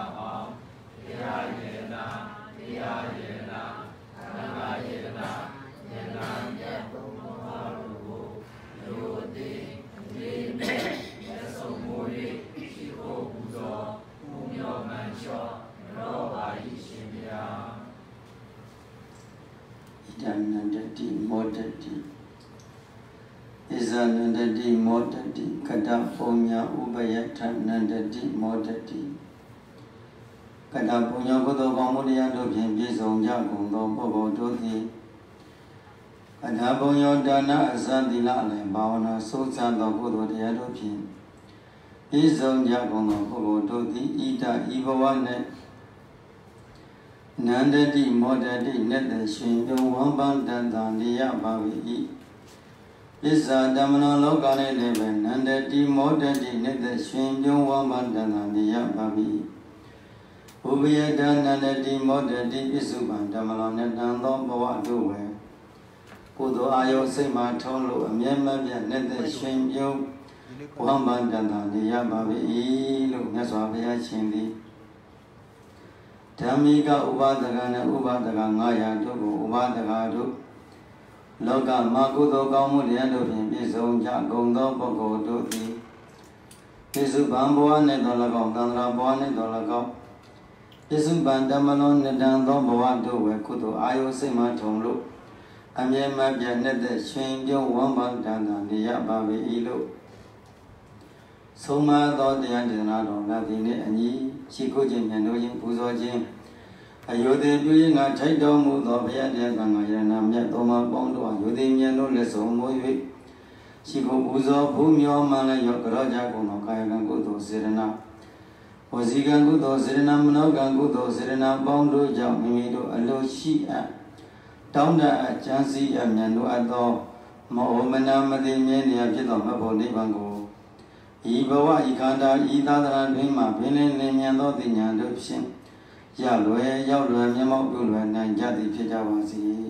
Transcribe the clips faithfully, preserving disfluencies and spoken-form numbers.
အောင်တရားယေနာတရားယေနာသံဃာယေနာယေနာမြတ်ဘုရားတို့ကိုလူတိဒီမဲ့ရဆုံးမိုး၍ရှိခိုးပူဇော်ပူမျောမှန်လျှော့ရောပါ၏ရှင်ဗျာဣဒံနန္တတိမောတတိဣဇာနန္တတိမောတတိကတပုံညာဥပယထနန္တတိမောတတိကတပုံညာကုသိုလ်ကောင်းမှုတရားတို့ဖြင့်ပြည့်စုံကြကုန်သောပုဂ္ဂိုလ်တို့သည်ကတပုံညာဒါနအစသီလအလင်ဘာဝနာစိုးစံသောကုသိုလ်တရားတို့ဖြင့်ပြည့်စုံကြကုန်သောပုဂ္ဂိုလ်တို့သည်ဣဒဤဘဝ၌နန္တတိမောတတိနဲ့တရှင်ပြုံးဝမ်းပန်းတန်တာနေရပါ၏ပစ္စာဓမ္မနောလောက၌လည်းပဲနန္တတိမောတတိနဲ့တရှင်ပြုံးဝမ်းပန်းတန်တာနေရပါ၏ဥပယတနန္တတိမောတတိပစ္စုပန်ဓမ္မနောနဲ့တန်သောဘဝတို့ဝယ်ကုသိုလ်အာယုစိတ်မှထုံးလို့အမြဲမပြတ်နဲ့တရှင်ပြုံးဝမ်းပန်းတန်တာနေရပါ၏လို့မြတ်စွာဘုရားရှင်သည်ဓမ္မိကဥပါဒကနဲ့ဥပါဒကငါးရာတို့ကိုဥပါဒကတို့လောကမှာကုသိုလ်ကောင်းမှုတရားတို့ဖြင့်ပြည့်စုံကြကုန်သောပုဂ္ဂိုလ်တို့သည်ပြစ္ဆုပန်ဘဝနှင့်တော်၎င်းသံဃာဘဝနှင့်တော်၎င်းပြစ္ဆုပန်ဓမ္မလုံးနိဒံသောဘဝတို့ဝယ်ကုသိုလ်အာယုစိတ်မှထုံလို့အမြဲမပြတ်နဲ့တဲ့ရှင်ပြုံးဝမ်းပန်းတန်တာနေရပါ၏လို့ဆုံးမသောတရားဒေသနာတော်လာသည်နှင့်အညီရှိခိုးခြင်းမြတ်လို့ခြင်းပူဇော်ခြင်းအယုဒိပြုရင်ကထိုက်တော်မူသောဘုရားတရားသံဃာယနာမြတ်သုံးပါးပေါင်းတို့အယုဒိမြတ်တို့လက်ဆုံးမိုး၍ရှိခိုးပူဇော်ဘုမျောမှန်လည်းရောကြောကြကုန်သောကာယကံကုသိုလ်စေရနာဝစီကံကုသိုလ်စေရနာမနောကံကုသိုလ်စေရနာပေါင်းတို့ကြောင့်မိမိတို့အလိုရှိအပ်တောင်းတအကျမ်းစီအမြတ်တို့အပ်သောမောမနာမတိမြဲနေရာဖြစ်သောမဖို့နိဗ္ဗာန်ကိုဤဘဝဤခန္ဓာဤသာသနာတွင်မှပင်လင်းလင်းမြန်သောသိဉာဏ်တို့ဖြင့်ရလွယ်ရောက်လွယ်မျက်မှောက်ပြုလွယ်နိုင်ကြသည်ဖြစ်ကြပါစေ။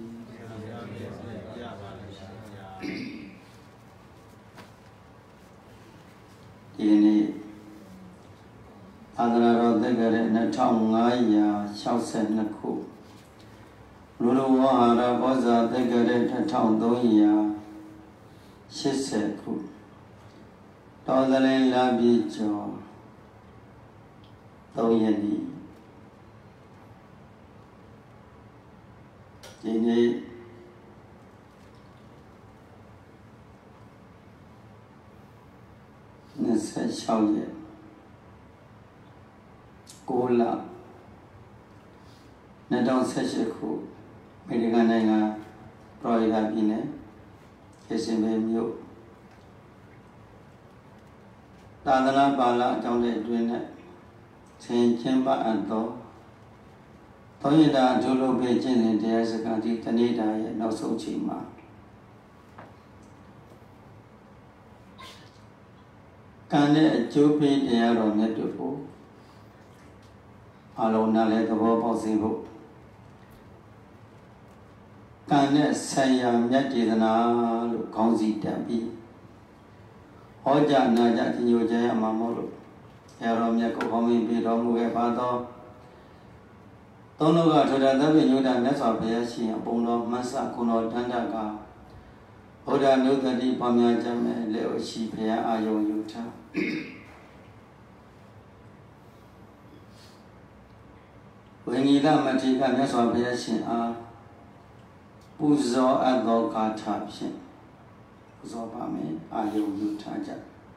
ဒီနေ့သာသနာတော်သက်ကြတဲ့နှစ်ထောင်ငါးရာ၆၂ခုလူလူဝဟာရဘောဇာသက်ကြတဲ့တစ်ထောင်သုံးရာရှစ်ဆယ်ခုတော်သလင်းလာပြီးကျော်သုံးရက်ဒီဒီနေ့နှစ်ဆယ်၆ရက်ကိုလနှစ်ထောင်ဆယ်ရှစ်ခုအမေရိကန်နိုင်ငံဖလော်ရီဒါပြည်နယ်ကျေစင်ဘေးမြို့သာသနာပါဠိအကြောင်းတွေအတွင်းနဲ့ဆင်ကျင်းပအပ်သောသောရတာအထူးလုပ်ပေးခြင်းနဲ့တရားစကားဒီတနေ့တာရဲ့နောက်ဆုံးချိန်မှာကံနဲ့အကျိုးပေးတရားတော်မြတ်တို့ကိုအလုံးနာလည်းသဘောပေါက်စေဖို့ကံနဲ့ဆိုင်ရာမြတ်ဒေသနာလို့ခေါင်းစည်းတက်ပြီးဟောကြားနာကြားညွှန်ကြားရမှာမို့လို့ဆရာတော်မြတ်ကိုကောင်းပြီးတော်မူခဲ့ပါသောသုံးလုံးကထိုတာသဗ္ဗညုတမြတ်စွာဘုရားရှင်အပုံတော်မဆခုတော်တန်တကဗုဒ္ဓနုတ္တိပွားများခြင်းနဲ့လက်အရှိဘုရားအာယုံယူထားဝိညာဉ်မထေရမြတ်စွာဘုရားရှင်အားပူဇော်အပ်သောဂါထာဖြင့်ပူဇော်ပါမယ်အာယုံယူထားကြ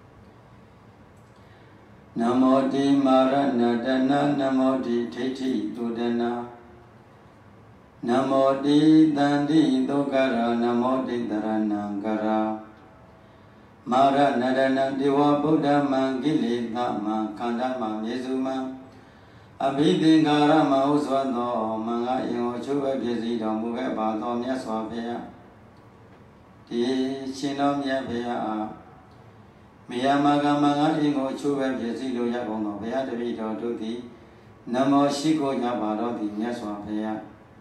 နမောတိမာရဏတနာနမောတိဋ္ဌိတုဒနာနမောတိတန္တိဒုက္ခရာနမောတိတရဏံကရာမာရဏရဏဒေဝဗုဒ္ဓမံကိလေသာမံခန္ဓာမံမြေစုမံအဘိသင်္ကာရမဟုသောသောမင်္ဂယံအချိုးပဲပြည့်စည်တော်မူခဲ့ပါသောမြတ်စွာဘုရားဒီရှင်တော်မြတ်ဘုရားအားမေယမကမင်္ဂအင်ကိုအချိုးပဲပြည့်စည်လို့ရကုန်သောဘုရားတပည့်တော်တို့သည်နမောရှိခိုးကြပါတော့သည်မြတ်စွာဘုရား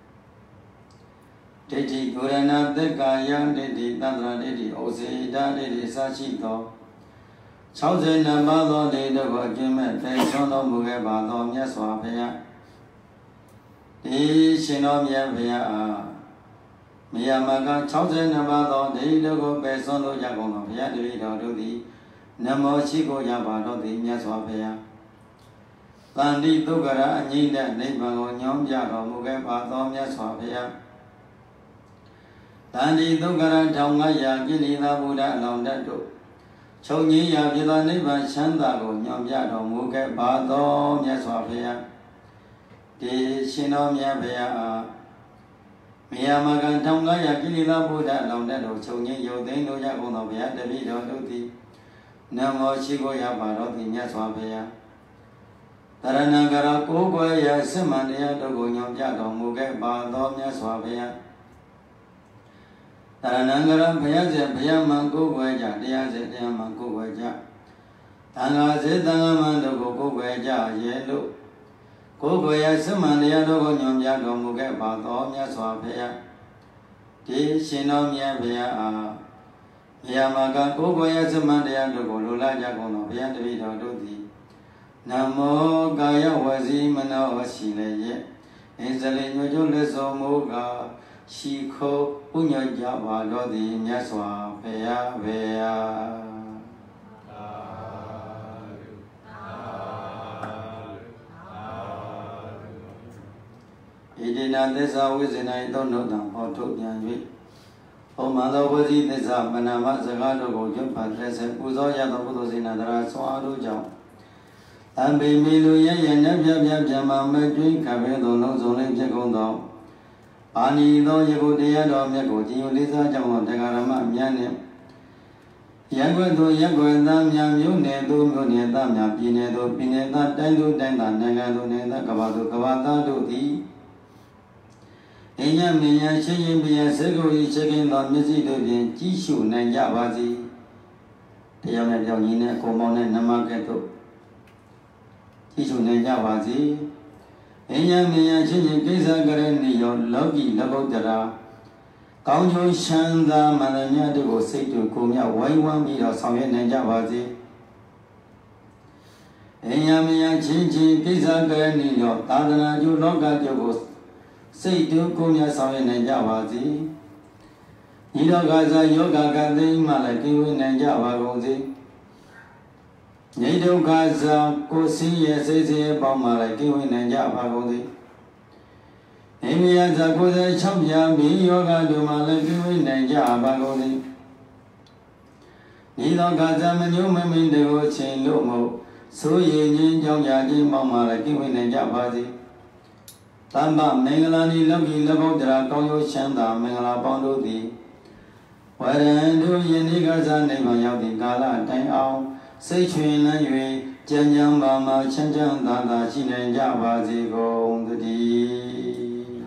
ဒိဋ္ဌိကိုရဏသက္ကာယဒိဋ္ဌိသန္တရာဒိဋ္ဌိဩစေတဒိဋ္ဌိစရှိသော sáu mươi năm baသောတေတို့ကိုအကျဉ်းမဲ့သိဆုံးတော်မူခဲ့ပါသောမြတ်စွာဘုရားဒီရှင်တော်မြတ်ဘုရားအားမြတ်မကsáu mươi nămပါသောတေတို့ကိုပယ်ဆုံးလို့ရကုန်သောဘုရားတပည့်တော်တို့သည်နမောရှိကိုရပါတော့သည်မြတ်စွာဘုရားတန်တိဒုက္ခရအငြိမ့်တဲ့နိဗ္ဗာန်ကိုညွှန်ပြတော်မူခဲ့ပါသောမြတ်စွာဘုရားတန်တိဒုက္ခရထောင်ငါးရာကိလေသာဘုရားအလောင်းတတ်တို့ချုပ်ငြိမ်းရာပြသောနိဗ္ဗာန်ချမ်းသာကိုညွှန်ပြတော်မူခဲ့ပါသောမြတ်စွာဘုရားဒီရှင်တော်မြတ်ဘုရားအားမြတ်မကထောင်ငါးရာကိလေသာဘုရားအလောင်းတတ်တို့ချုပ်ငြိမ်းရုပ်သိမ်းလို့ရကုန်သောဘုရားတပည့်တော်တို့သည်နမောရှိကိုရပါတော့သည်မြတ်စွာဘုရားတရဏံကရကိုးကွယ်ရာစစ်မှန်တရားတို့ကိုညွှန်ပြတော်မူခဲ့ပါသောမြတ်စွာဘုရားတရဏံကရဘုရားစေဘုရားမှန်ကိုးကွယ်ကြတရားစေတရားမှန်ကိုးကွယ်ကြသံဃာစေသံဃာမှန်တို့ကိုကိုးကွယ်ကြရဲ့လို့ကိုးကွယ်ရာစစ်မှန်တရားတို့ကိုညွှန်ပြတော်မူခဲ့ပါသောမြတ်စွာဘုရားဒီရှင်တော်မြတ်ဘုရားအားဘုရားမှာကကိုးကွယ်ရာစစ်မှန်တရားတို့ကိုလိုလားကြကုန်သောဘုရားတပည့်တော်တို့သည်နမောကာယဝစီမနောရှိလည်းရဲ့အင်းစလေးညွှန်ချုပ်လက်စောမူကားရှိခိုးဥညွှန်ကြပါတော့သည်မြတ်စွာဘုရားဘုရားဣတိနာသစ္စာဝိဇ္ဇနာသောနုတံဟောထုတ်ပြန်၍ဩမသောဝစီသစ္စာမနာမစကားတို့ကိုရွတ်ဖတ်လက်ဆက်ပူဇော်ရသောကုသိုလ်စေနာတရားဆွမ်းအားတို့ကြောင့်အံပေမီလူရဲ့ရဲ့နဲ့ပြပြပြမမကျွင်းခပဲသောလုံးစုံလေးဖြစ်ကုန်သောအာနီသောယေကိုတရားတော်မြတ်ကိုကြည်ညိုလေးစားကြောင်းသောတရားဓမ္မအများနှင့်ရက်ွယ်သို့ရက်ွယ်သားများမြို့နယ်သို့မြို့နယ်သားများပြည်နယ်သို့ပြည်နယ်သားတိုင်းသို့တိုင်းသားနိုင်ငံသို့နိုင်ငံသားကမ္ဘာသို့ကမ္ဘာသားတို့သည်အင်းညမင်းရရှိရင်ပြည့်စေကိုဤရှိခင်သောမျက်စိတို့ဖြင့်ကြည့်ရှုနိုင်ကြပါစေတရားနဲ့ပြောင်းရင်းနဲ့အကုန်မောင်းနဲ့နမကဲ့သို့ကြည့်ရှုနိုင်ကြပါစေအင်းညမင်းရရှိရင်ကိစ္စကရဏီယောလောကီလဘုဒ္ဓရာကောင်းကျိုးချမ်းသာမန္တမြတ်တို့ကိုစိတ်တို့ကိုယ်မြဝိုင်းဝန်းပြီးတော့ဆောင်ရွက်နိုင်ကြပါစေအင်းညမင်းရချင်းချင်းကိစ္စကရဏီယောသာသနာကျိုးလောကကျိုးကိုစိတ်တို့ကိုယ်မြဆောင်ရွက်နိုင်ကြပါစေဤလောကဇာယောဂကသိမှလည်းကင်းဝေးနိုင်ကြပါကုန်စေငြိဒုက္ခဇာကိုယ်စင်းရဲ့စိတ်စင်းပေါင်းမှလည်းကင်းဝေးနိုင်ကြပါကုန်စေအိမ်မယဇာကိုယ်စ၆ပြားပြီးယောဂတို့မှလည်းကင်းဝေးနိုင်ကြပါကုန်စေဤလောကဇာမညုံမမင်းတို့အချိန်လို့မဟုတ်ဆိုရည်ချင်းကြောင့်ညာချင်းပေါင်းမှလည်းကင်းဝေးနိုင်ကြပါစေတမ္ပမင်္ဂလာနိလောကီလဘုဒ္ဓရာကောင်းကျိုးချမ်းသာမင်္ဂလာပေါင်းတို့သည်ဝရံတို့ယနေ့ကစားနိဗ္ဗာန်ရောက်သည့်ကာလတိုင်အောင်စိတ်ချွင်လန်း၍ကြံကြံပါမှချမ်းချမ်းသာသာရှိနိုင်ကြပါစေကုန်သတည်း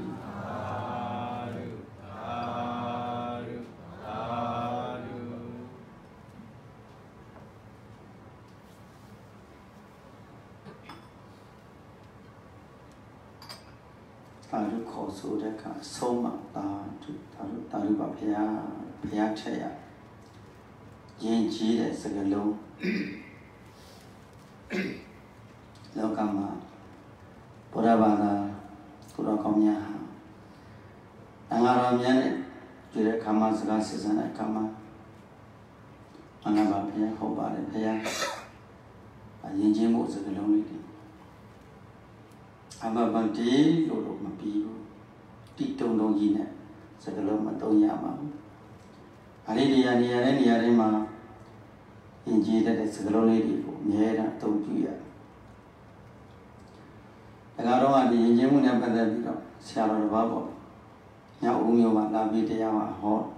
သာဓုခေါ်ဆိုတဲ့အခါဆုံးမသာဓုသာဓုသာဓုပါဘုရားဘုရားထက်ရယဉ်ကျေးတဲ့စကားလုံးလောကမှာဘုရားဘာသာကိုတော်ကောင်းများဟာအငါတော်များနဲ့တွေ့တဲ့အခါမှာစကားဆက်ဆံတဲ့အခါမှာအငါပါဘုရားဟုတ်ပါတယ်ဘုရားယဉ်ကျေးမှုစကားလုံးလေးတွေအမဘန်တီလို့လို့မပြီးဘူးတိတုံတုံကြီးနဲ့စကလုံးမတုံးရပါဘူးအလေးနေရာနေရာနဲ့နေရာတိုင်းမှာယဉ်ကျေးတဲ့စကလုံးလေးတွေကိုအများအားအသုံးပြုရဒါကတော့ဒီယဉ်ကျေးမှုနဲ့ပတ်သက်ပြီးတော့ဆရာတော်တစ်ပါးပေါ့ညောင်ဦးမျိုးမှာလာပြီးတရားမှာဟော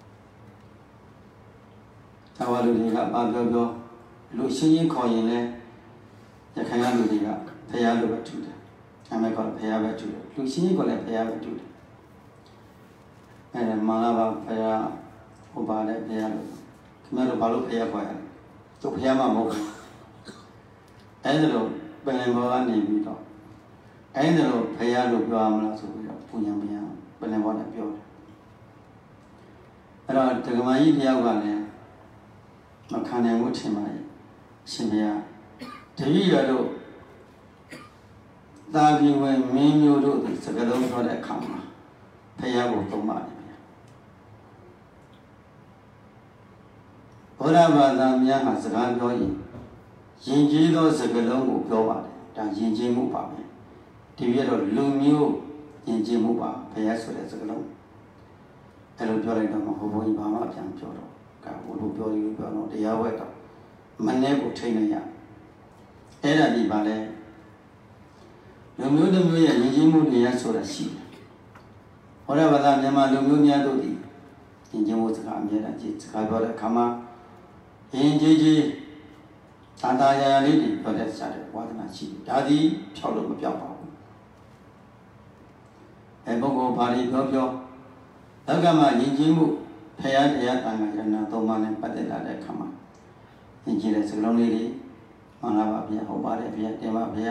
သာဝလူတွေကပါပြောပြောလူရှင်းချင်းခေါ်ရင်လဲရခိုင်ကလူတွေကဖရာလိုပဲထူတယ်အမေကဖရာပဲထူတယ်လူရှင်းချင်းကလည်းဖရာပဲထူတယ်အဲဒါမာလာပါဖရာဟိုပါလေဖရာလို့ခင်ဗျားတို့ဘာလို့ဖရာခေါ်ရလဲသူဖရာမှမဟုတ်ဘူးအဲဒါလို့ပင်လယ်ဘောကနေပြီးတော့အဲဒါလို့ဖရာလို့ပြောရမလားဆိုပြီးတော့ပူညာမရပင်လယ်ဘောနဲ့ပြောတယ်အဲ့တော့ဒကမာကြီးတယောက်ကလည်းမခံနိုင်ဘူးထင်ပါရဲ့ရှင်ဗျာတပည့်တော်တို့သာပြီးဝင်မင်းမျိုးတို့စကလုံးပြောတဲ့အခါမှာဖယားကိုသုံးပါတယ်ဗျာဘုရားဘာသာများဟာစကားပြောရင်ယဉ်ကျေးသောစကလုံးကိုပြောပါတယ်ဒါယဉ်ကျေးမှုပါပဲဒီပြတော့လူမျိုးယဉ်ကျေးမှုပါဖယားဆိုတဲ့စကလုံးအဲ့လိုပြောလိုက်တော့မှဟိုဘုန်းကြီးဘာမှပြန်ပြောတော့ကဲဘုလိုပြောယူပြောတော့တရားဝဲတော့မနဲ့ကိုထိနေရအဲ့ဒါဒီပါလဲလူမျိုးတစ်မျိုးရဲ့ယဉ်ကျေးမှုတရားဆိုတာရှိတယ်ဟောရဘာသာမြန်မာလူမျိုးများတို့ဒီယဉ်ကျေးမှုစကားအမြဲတမ်းကြည့်စကားပြောတဲ့အခါမှာယဉ်ကျေးကြီးသာသာရာရာလေးတွေပြောတဲ့စားတဲ့ဝါဒနာရှိတယ်ဒါဒီဖြောက်လို့မပြောက်ပါဘူးအဲပုဂ္ဂိုလ်ဘာတွေပြောပြောသက္ကမယဉ်ကျေးမှုဖယားတရားတန်ခါရဏသုံးပါးနဲ့ပတ်သက်လာတဲ့အခါမှာယဉ်ကျေးတဲ့စကားလုံးလေးတွေမှန်လားပါဗျာဟုတ်ပါတယ်ဗျာတင်ပါဗျာ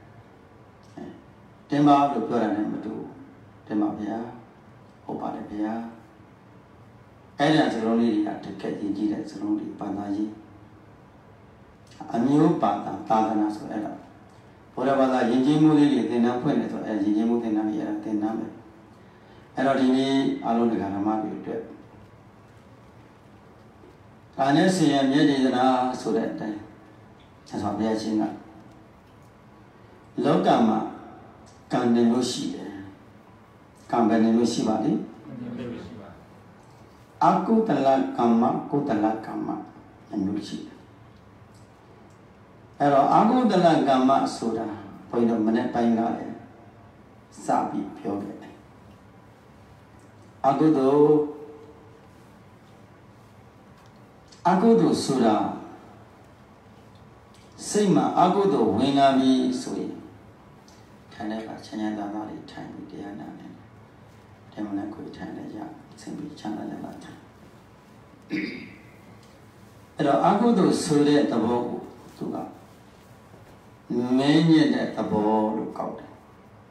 တင်ပါလို့ပြောတာနဲ့မတူတင်ပါဗျာဟုတ်ပါတယ်ဗျာအဲ့ဒါစကားလုံးလေးတွေကတကယ်ယဉ်ကျေးတဲ့စကားလုံးတွေဘာသာရေးအမျိုးပါတာသာသနာဆိုအဲ့ဒါဘုရားဘာသာယဉ်ကျေးမှုလေးတွေသင်တန်းဖွင့်တယ်ဆိုအဲ့ယဉ်ကျေးမှုသင်တန်းကြီးအဲ့ဒါသင်တန်းပဲအဲ့တော့ဒီနေ့အားလုံးတရားဓမ္မတွေအတွက်ဒါနဲ့ဆင်ရမြဲတည်နာဆိုတဲ့အတိုင်းဆက်ဆောင်ဘုရားရှင်ကလောကမှာကံတယ်လို့ရှိတယ်ကံပဲနေလို့ရှိပါလိမ့်အကုသလကမ္မကုသလကမ္မအမျိုးရှိတယ်အဲ့တော့အကုသလကမ္မဆိုတာဘုန်းကြီးတို့မနေ့ပိုင်းကလည်းစပြီးပြောခဲ့တယ်အကုသိုလ်အကုသိုလ်ဆိုတာစိတ်မှာအကုသိုလ်ဝင်လာပြီဆိုရင်ထိုင်တဲ့အခါချမ်းချမ်းသာသာလေးထိုင်ပြီးတရားနာနေတယ်။ဒါမှလည်းကိုယ်ထိုင်လည်းရဆင်ပြီးချမ်းသာကြလာတယ်။အဲ့တော့အကုသိုလ်ဆိုတဲ့သဘောကိုသူကမင်းညက်တဲ့သဘောလို့ကောက်တယ်။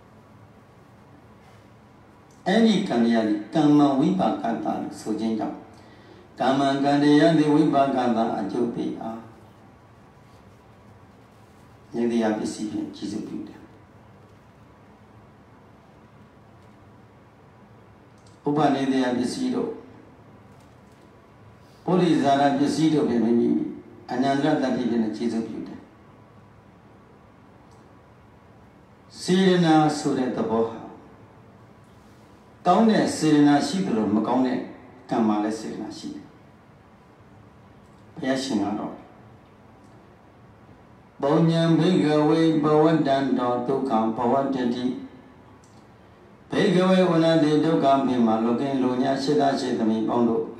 အဲ့ဒီကံတရားဒီကမ္မဝိပါကတာလို့ဆိုခြင်းကြောင့်ကမ္မကံတရားဒီဝိပါကတာအကျုပ်ပေအားဉာဏ်တရားပစ္စည်းဖြင့်ကြီးစုပြုတယ်ဥပနိဒေယပစ္စည်းတို့ပုရိဇာရပစ္စည်းတို့ဖြင့်မိမိအနန္တတ္တိဖြင့်ကြီးစုပြုတယ်စေရနာဆိုတဲ့သဘောဟာကောင်းတဲ့စေရနာရှိတယ်လို့မကောင်းတဲ့ကံမှလည်းစေရနာရှိတယ်ဘုရားရှင်ကတော့ဘောညံဘိကဝေဘဝတ္တံတောဒုက္ခံဘဝတ္တိဘေကဝေဝနတိဒုက္ခမိမှာလောကင်းလူညာရှိတာရှိသမီးပေါင်းတို့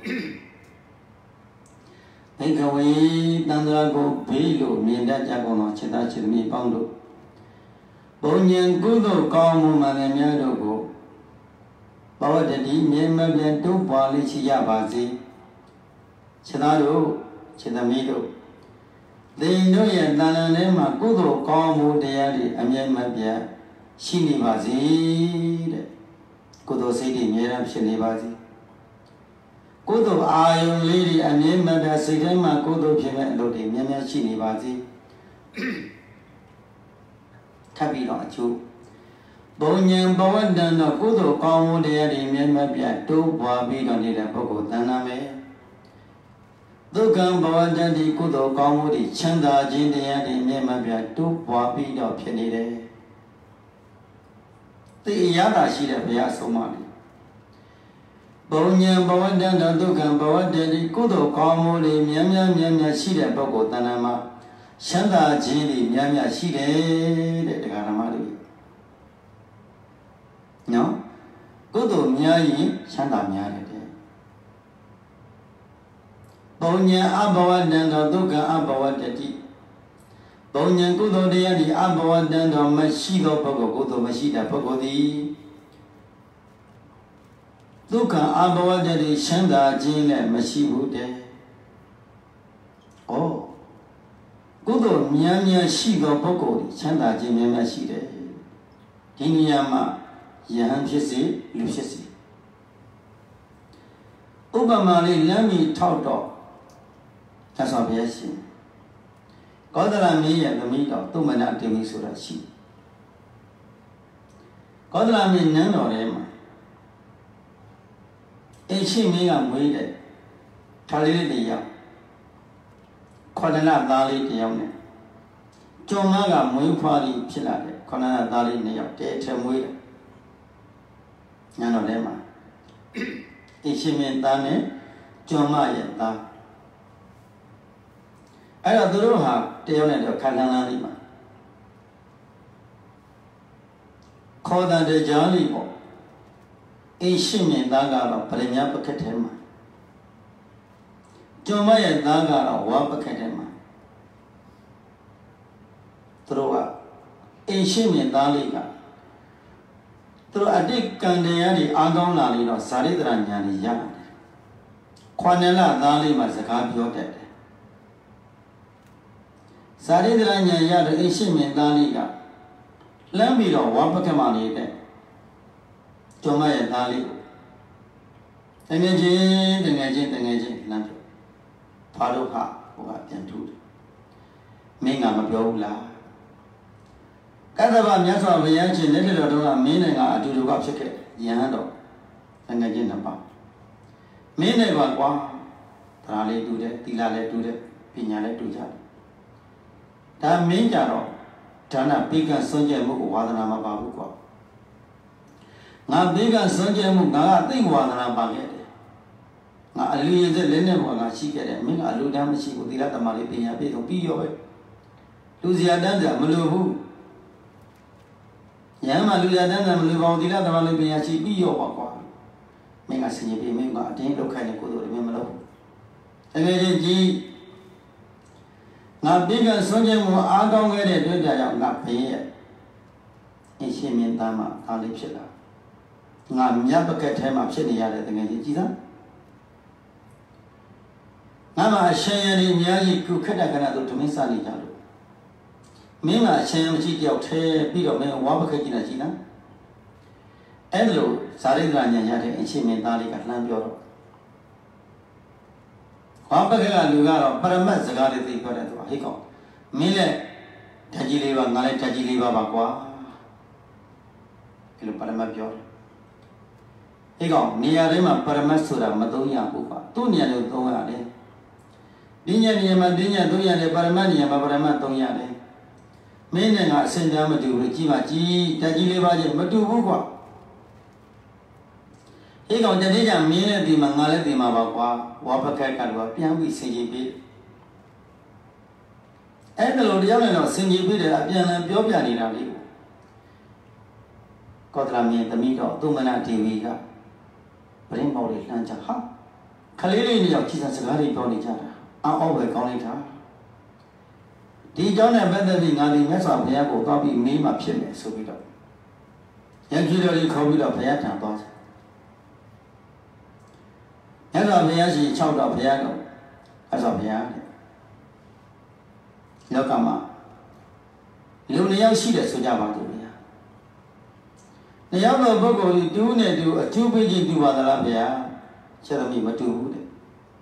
ဘေကဝေတန္တရာကိုဘေးလို့မြင်တတ်ကြကုန်သောရှိတာရှိသမီးပေါင်းတို့ဘုံဉ္ကုသိုလ်ကောင်းမှုမှန်သမျှတို့ကိုဘဝတ္တိမြင်မပြတ်တိုးပွားလေးရှိရပါစေရှိတာတို့ရှိသမီးတို့သင်တို့ရဲ့တဏ္ဍာထဲမှာကုသိုလ်ကောင်းမှုတရားတွေအမြဲမပြတ်ရှိနေပါစေတဲ့ကုသိုလ်စိတ်တွေအမြဲတမ်းဖြစ်နေပါစေကုသိုလ်အာယုံလေးတွေအမြဲမပြတ်စိတ်ထဲမှာကုသိုလ်ဖြစ်မဲ့အလုပ်တွေများများရှိနေပါစေထပ်ပြီးတော့အကျိုးဘုံဉ္ဘဝတ္တံတော့ကုသိုလ်ကောင်းမှုတရားတွေအမြဲမပြတ်တိုးပွားပြီးတော့နေတဲ့ပုဂ္ဂိုလ်တဏ္ဍာမယ်ဒုက္ခံဘဝတ္တိကုသိုလ်ကောင်းမှုတွေချမ်းသာခြင်းတရားတွေအမြဲမပြတ်တိုးပွားပြီးတော့ဖြစ်နေတယ်သိရတာရှိတဲ့ဘုရားဆုံးမလေးဘုံဉ္ဘဝတ္တံတော့ဒုက္ခံဘဝတ္တိကုသိုလ်ကောင်းမှုတွေများများများများရှိတဲ့ပုဂ္ဂိုလ်တဏ္ဍာမှာချမ်းသာခြင်းတွေများများရှိတယ်တဲ့တရားဓမ္မတွေနော်ကုသိုလ်များရင်ချမ်းသာများတယ်တဲ့ဘုံဉ္အဘဝတ္တံတော့ဒုက္ခံအဘဝတ္တိဘုံဉ္ကုသိုလ်တရားဒီအဘဝတ္တံတော့မရှိသောပုဂ္ဂိုလ်ကုသိုလ်မရှိတဲ့ပုဂ္ဂိုလ်သည်ဒုက္ခံအဘဝတ္တိချမ်းသာခြင်းနဲ့မရှိဘူးတဲ့။ဩကုသိုလ်များများရှိသောပုဂ္ဂိုလ်ဒီချမ်းသာခြင်းများများရှိတယ်။ဒီနေရာမှာယဟန်ဖြစ်စေလူဖြစ်စေဥပမာလေးလမ်းမီထောက်တော့သစ္စာဘုရားရှင်ကောသလမင်းရဲ့သမီးတော်သုမနာဒေဝီဆိုတာရှိကောသလမင်းနန်းတော်ထဲမှာအင်ရှိမင်းကမွေးတဲ့ခါလေးလေးတယောက်ခေါဏနာသားလေးတယောက်နဲ့ကျော်မကမွေးဖွားပြီးဖြစ်လာတဲ့ခေါဏနာသားလေးနှစ်ယောက်တဲထဲမွေးတယ်နန်းတော်ထဲမှာအင်ရှိမင်းသားနဲ့ကျော်မရဲ့သားအဲ့တော့သူတို့ဟာတယောက်နဲ့တယောက်ခန္ဓာလန်းလေးမှာခေါ်တဲ့ကြားလေးပေါ့အင်းရှိမြင်သားကတော့ဗရမ ्या ပကတ်ထဲမှာကျော်မရဲ့သားကတော့ဝါပကတ်ထဲမှာသူတို့ကအင်းရှိမြင်သားလေးကသူတို့အတိတ်ကံတရားတွေအားကောင်းလာလို့တော့ဇာတိတရညာတွေရတယ်ခွာနလသားလေးမှာစကားပြောတတ်တယ်ဇာတိတရညာရတဲ့အင်းရှိမြင်သားလေးကလမ်းပြီးတော့ဝါပကတ်မှာနေတဲ့ကျော်မရဲ့သားလေးတငယ်ချင်းတငယ်ချင်းတငယ်ချင်းလမ်းပြောဖာတို့ဟာဟိုကပြန်ထူတယ်မင်းကမပြောဘူးလားကတ္တဗမြတ်စွာဘုရားရှင်လက်ထက်တော်ကမင်းနဲ့ကအတူတူကဖြစ်ခဲ့ရဟန်းတော်တငယ်ချင်းနှစ်ပါးမင်းနဲ့ပါကွာဒါလေးတူတယ်သီလလည်းတူတယ်ပညာလည်းတူကြတယ်ဒါမင်းကြတော့ဒါနပိကံစွန့်ကြဲမှုကိုဝါဒနာမပါဘူးကွာငါဘေးကစွန့်ကြဲမှုငါကသိဝါဒနာပါခဲ့တယ်ငါအလူရည်တဲ့လည်းနဲ့ဘောငါရှိခဲ့တယ်မင်းကအလူတန်းမရှိဘူးသီလသမားလေးပညာပြည့်စုံပြီးရောပဲလူစရာတန်းစရာမလိုဘူးရဟန်းမှာလူစရာတန်းစရာမလိုပါဘူးသီလသမားလေးပညာရှိပြီးရောပါကွာမင်းကဆင်ញပြေမင်းကအတင်းဒုက္ခနဲ့ကိုယ်တို့လည်းမလုပ်ဘူးတကယ်ချင်းကြီးငါဘေးကစွန့်ကြဲမှုအားကောင်းခဲ့တဲ့အတွက်ကြောင့်ငါဘေးရဲ့အရှင်မြင့်သားမှာအားလေးဖြစ်လာငါမြတ်ပကတ်ထဲမှာဖြစ်နေရတဲ့တကယ်ကြီးကြည်သားငါမှာအရှင်ရည်အများကြီးကုခက်တဲ့ကဏ္ဍတို့ဓမင်းစားနေကြလို့မင်းကအရှင်မရှိတယောက်ထဲပြီးတော့မင်းဝါပကတ်ကြီးနေရှိလားအဲ့လိုဇာတိကညာရတဲ့အရှင်မင်းသားလေးကလှမ်းပြောတော့ဝါပကတ်ကလူကတော့ပရမတ်စကားလေးသိပြောတယ်သူကဟိတ်ကောင်မင်းလည်းဓာကြီးလေးပါငါလည်းဓာကြီးလေးပါပါကွာဒီလိုပရမတ်ပြောတယ်ဒီကောင်နေရာထဲမှာပရမတ်ဆိုတာမသုံးရဘူးကွာသူ့နေရာကိုသုံးရတယ်ဒီညနေမှာဒီညသုံးရတယ်ပရမတ်နေရာမှာပရမတ်သုံးရတယ်မင်းနဲ့ငါအစင်တမ်းမတူဘူးကြီးပါကြီးဓာကြီးလေးပါချင်းမတူဘူးကွာဒီကောင်တနေ့ကျမင်းနဲ့ဒီမှာငါလည်းဒီမှာပါကွာဝါပကတ်ကတော့ပြန်ပြီးဆင်ကြီးပြီးအဲ့ဒါလိုတရားနဲ့တော့ဆင်ကြီးပြီးတယ်အပြန်လည်ပြောပြနေတာလေးကိုကောသလမင်းသမီးတော်သုမနာဒေဝီကပရင်းပေါလေးလှမ်းချဟာခလေးလေးနှစ်ယောက်ကြည်စံစကားတွေပြောနေကြတာအော်အော်ပဲကောင်းလိုက်တာဒီเจ้าနဲ့ပတ်သက်ပြီးငါဒီမြတ်စွာဘုရားကိုတောက်ပြီးမေးမှဖြစ်မယ်ဆိုပြီးတော့ရန်ကြီးတော်လေးခေါ်ပြီးတော့ဘုရားထံသွားတယ်မြတ်စွာဘုရားရှိ၆တော်ဘုရားတော်မြတ်စွာဘုရားလောကမှာလူနှစ်ယောက်ရှိတယ်ဆိုကြပါစို့ဗျာနှစ်ယောက်သောပုဂ္ဂိုလ်တူးနဲ့တူအကျိုးပေးခြင်းတူပါသလားဗျာချက်သမီးမတူဘူးတဲ့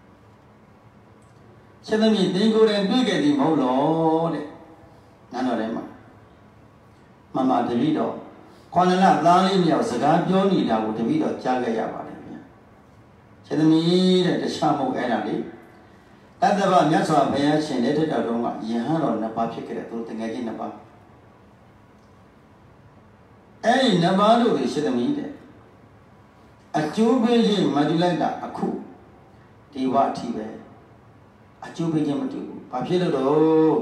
ချက်သမီးတင်ကိုယ်တိုင်တွေ့ခဲ့သည်မဟုတ်လို့တဲ့နန်းတော်ထဲမှာမမတပည့်တော်ခေါဏလသားလေးမြောက်စကားပြောနေတာကိုတပည့်တော်ကြားခဲ့ရပါတယ်ဗျာချက်သမီးတဲ့တခြားမဟုတ်အဲ့ဒါလေတတ္တဗမြတ်စွာဘုရားရှင်လက်ထက်တော်ကယဟန်တော်နှစ်ပါးဖြစ်ခဲ့တဲ့သူတငယ်ချင်းနှစ်ပါးအဲ့ဒီနှစ်ပါးတို့ကိုရှိသမီးတဲ့အကျိုးပေးခြင်းမတူလိုက်တာအခုဒီဝအထိပဲအကျိုးပေးခြင်းမတူဘူးဘာဖြစ်လို့တော့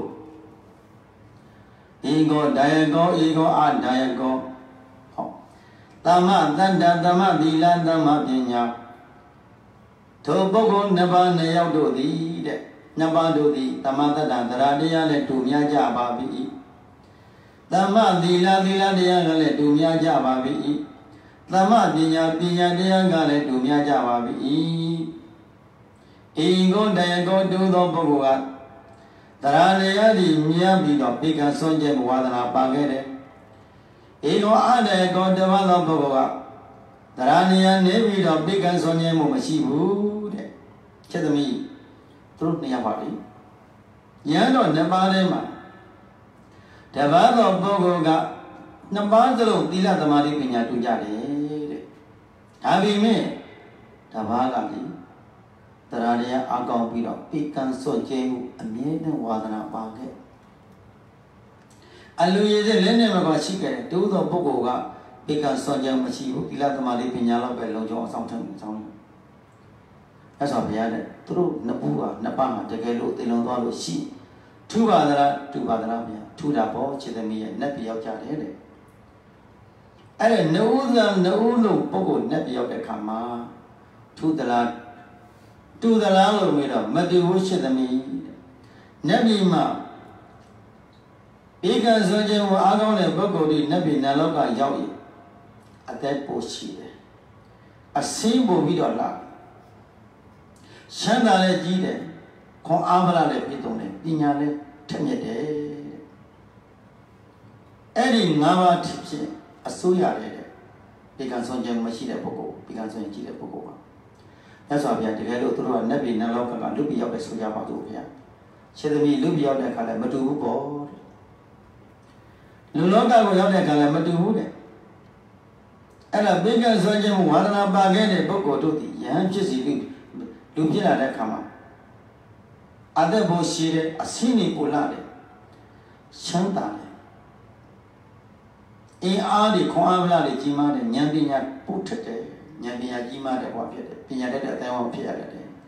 ဧကောဒါယကောဧကောအဒါယကောဟောသမ္မတန္တသမ္မသီလသမ္မပညာထိုပုဂ္ဂိုလ်နှစ်ပါးနှစ်ယောက်တို့သည်တဲ့နှစ်ပါးတို့သည်သမ္မတတ္တသရတရားနဲ့တူများကြပါ၏သမ္မသီလသီလတရားကလည်းတူများကြပါ၏သမ္မပညာပညာတရားကလည်းတူများကြပါ၏ဧကောတယကောတူသောပုဂ္ဂိုလ်ကသရတရားသည်မြတ်ပြီးတော့ပိကံစွန့်ကြဲဝါဒနာပါခဲ့တယ်ဧကောအတယကောတပတ်သောပုဂ္ဂိုလ်ကသရဏယနေပြီးတော့ပိကံစွန့်ကြဲမှုမရှိဘူးတဲ့ချက်သမီးသူတို့နှစ်ယောက်ပါလေ nhớ rồi nè ba đây mà để ba rồi bao gồm cả nè ba rồi tí là tao mà đi bên nhà tu gia đấy à vì mẹ để ba cái gì tao ra đây à con bị đó bị can soi chế anh nhớ nó qua đó ba cái anh lưu ý thế lên này mà có chỉ cái tu đó bao gồm cả bị can soi chế mà chỉ tí là tao mà đi bên nhà lo về lâu cho xong thân xong cái sao bây giờ đấy tôi nó bùa nó ba mà cái lỗ tiền lông to lỗ xí thu ba đó thu ba đó bây giờ thu đã bỏ chỉ để mình nếp biểu trả đấy đấy ấy là nấu ra nấu nấu bao gồm nếp biểu để làm mà thu đó là thu đó là rồi mình đó mà điều chỉ để mình nếp gì mà bây giờ giờ giờ mà ăn này bao gồm đi nếp gì nào lo cả giàu gì ở đây bổ xí đấy ở xí bổ bị đó là sáng tạo lên gì đấy, con ám ra lên biết đâu này, đi nhà lên, thêm nhẹ đấy, ấy đi ngã vào thì chứ, à suy ra đấy, bị can son chân mà chỉ để bốc cổ, bị can son chỉ để bốc cổ mà, thế sao bây giờ cái lúc tôi nói nãy bị nãy lúc cái lúc bị giao để suy ra bao nhiêu bây giờ, chỉ là vì lúc bị giao để cái này mất đủ bố, lúc đó cái bị giao để cái này mất đủ đấy, ấy là bị can son chân mà hóa ra ba cái này bốc cổ thôi thì, यहाँ chỉ gì lúc như là đấy khăm à, ở đây bố xí đấy, ở xí này bố la đấy, sáng tạo đấy, ấy ở đây không ai la đấy chỉ mà đấy, nhà bên nhà bút thật đấy, nhà bên nhà chỉ mà đấy hoa phiệt đấy, bên nhà đấy đấy tay hoa phiệt đấy,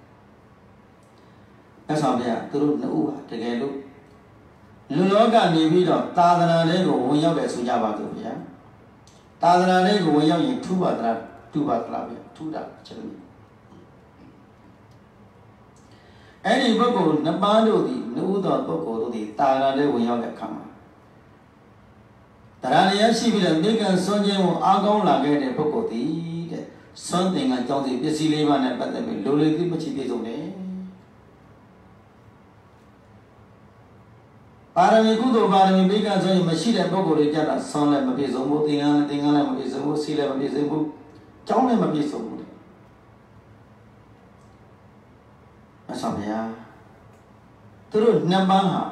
cái sao bây giờ tôi nói nữa, thì cái lúc lúc đó cái này bây giờ ta đang này có vốn nhau để suy ra bao nhiêu bây giờ, ta đang này có vốn nhau gì thu bát ra, thu bát ra bây giờ, thu đã chơi ấy đi bao gồm nó bán đồ thì nó uống đó bao gồm thì ta ra đây với nhau để khăm ta ra đây chỉ vì là mấy cái son chơi một áo câu là cái này bao gồm thì son tiền anh trong thì biết gì lấy mà này bắt đầu mình lôi lấy cái mà chỉ biết dùng đấy bà ra mình cũng đồ bà ra mình mấy cái son mà chỉ là bao gồm thì chắc là son lại mà biết dùng một tiền anh tiền anh lại mà biết dùng một xí lại mà biết dùng một cháu lại mà biết dùng một sao bây giờ tôi nói ba ha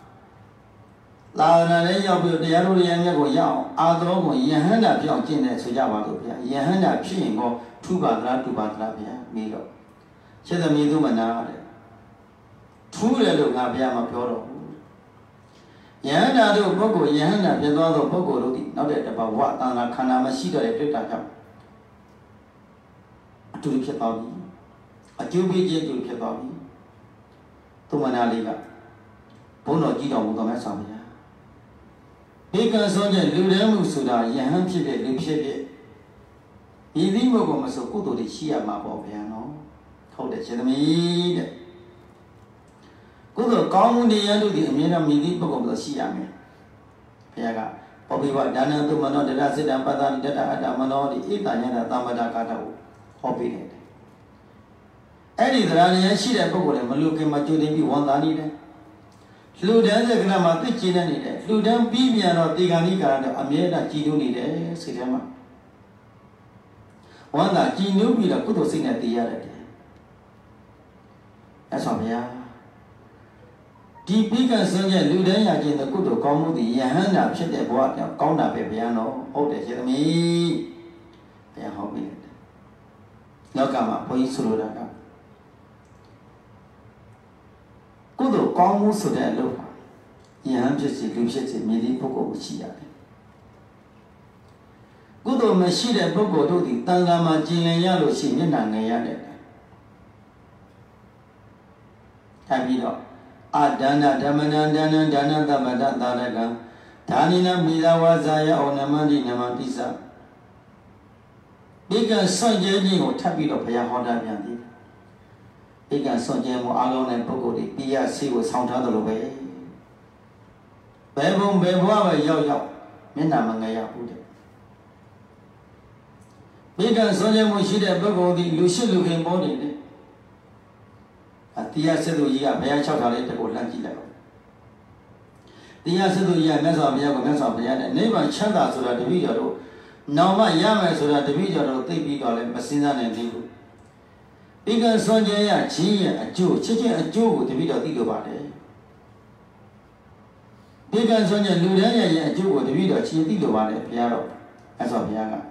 là này giao biểu để rồi anh em có giao à đó có yên hơn là biểu trên này suy ra vào được bây giờ yên hơn là phiền có thu bát ra thu bát ra bây giờ mi rồi现在mi都没拿的thu来了俺别嘛表了yên hơn là đâu bao gồm yên hơn là biết đó đâu bao gồm đâu thì nó để bảo vợ ta là khả năng mà xí được để trả cho tôi biết tao đi à chưa biết gì tôi biết tao đi tôi mà nào đi cả bốn nói chỉ đầu một cái sao vậy bây giờ sau này lưu đến một số là yên hơn phía bên lưu phía bên vì lý mà có một số cụ thể thì mà bảo vệ nó không để cho nó mi đấy cụ thể có một điều gì thì mình làm mình lý mà có một số mà bây giờ bảo vệ vậy đàn ông tôi mà nói để ra sẽ làm bắt đầu để ra làm mà nói thì ít là như là tam bát cả đâu họ bị đấy ấy đi ra này chỉ để bao gồm mà lưu cái mà cho đến bị hoàn toàn đi đấy lưu đến giờ cái nào mà tự chỉ là đi đấy lưu đến bị miền nó tự cái này cả đấy anh là chỉ đâu đi đấy sự thế mà hoàn toàn chỉ nếu bị là cứ tổ sinh là tự ra đấy là sao vậy chỉ biết cái sinh nhật lưu đến nhà chỉ là cứ tổ con muốn thì nhà hắn là sẽ để bỏ nó con là về nhà nó hỗ trợ cho mình bây giờ họ bị nó cả mà phải sửa ra cả cụ thể con muốn sửa lại luôn, nhà hắn chỉ chỉ lưu sẽ chỉ mình đi bao gồm chỉ là cụ thể mà chỉ là bao gồm đâu thì tăng ra mà chỉ là nhà rồi chỉ nhận là người nhà đấy, tại vì đó, à dana dhamana dana dana dhamada dharaka, dhanina milawa zaya onamadi namadisa, bây giờ soi chế gì cũng thắp đi đó phải học ra bien đi. Bây giờ soi chế một alo này bao gồm thì bây giờ xí của xong tháo được rồi bé vùng bé búa về giàu giàu miễn nào mà ngày giàu cũng được bây giờ soi chế một xí để bao gồm thì lưu sĩ lưu hình bố đi đấy à tia sẽ tôi gì à bé cháu tháo lấy để cổ làm gì lại tia sẽ tôi gì à mấy sao bây giờ của mấy sao bây giờ này nếu mà chán đã rồi thì bây giờ đâu nào mà nhà mà rồi thì bây giờ đâu tự bị đó là mà sinh ra này đi bây giờ soi chế à chỉ à chú chỉ chỉ à chú thì bây giờ đi được bao đấy ဘေကံဆိုရင်လူတန်းရဲ့အကျိုးကိုတပည့်တော်ချင်းသိလိုပါတယ်ဘုရားတော်အဲ့ဆိုဘုရားက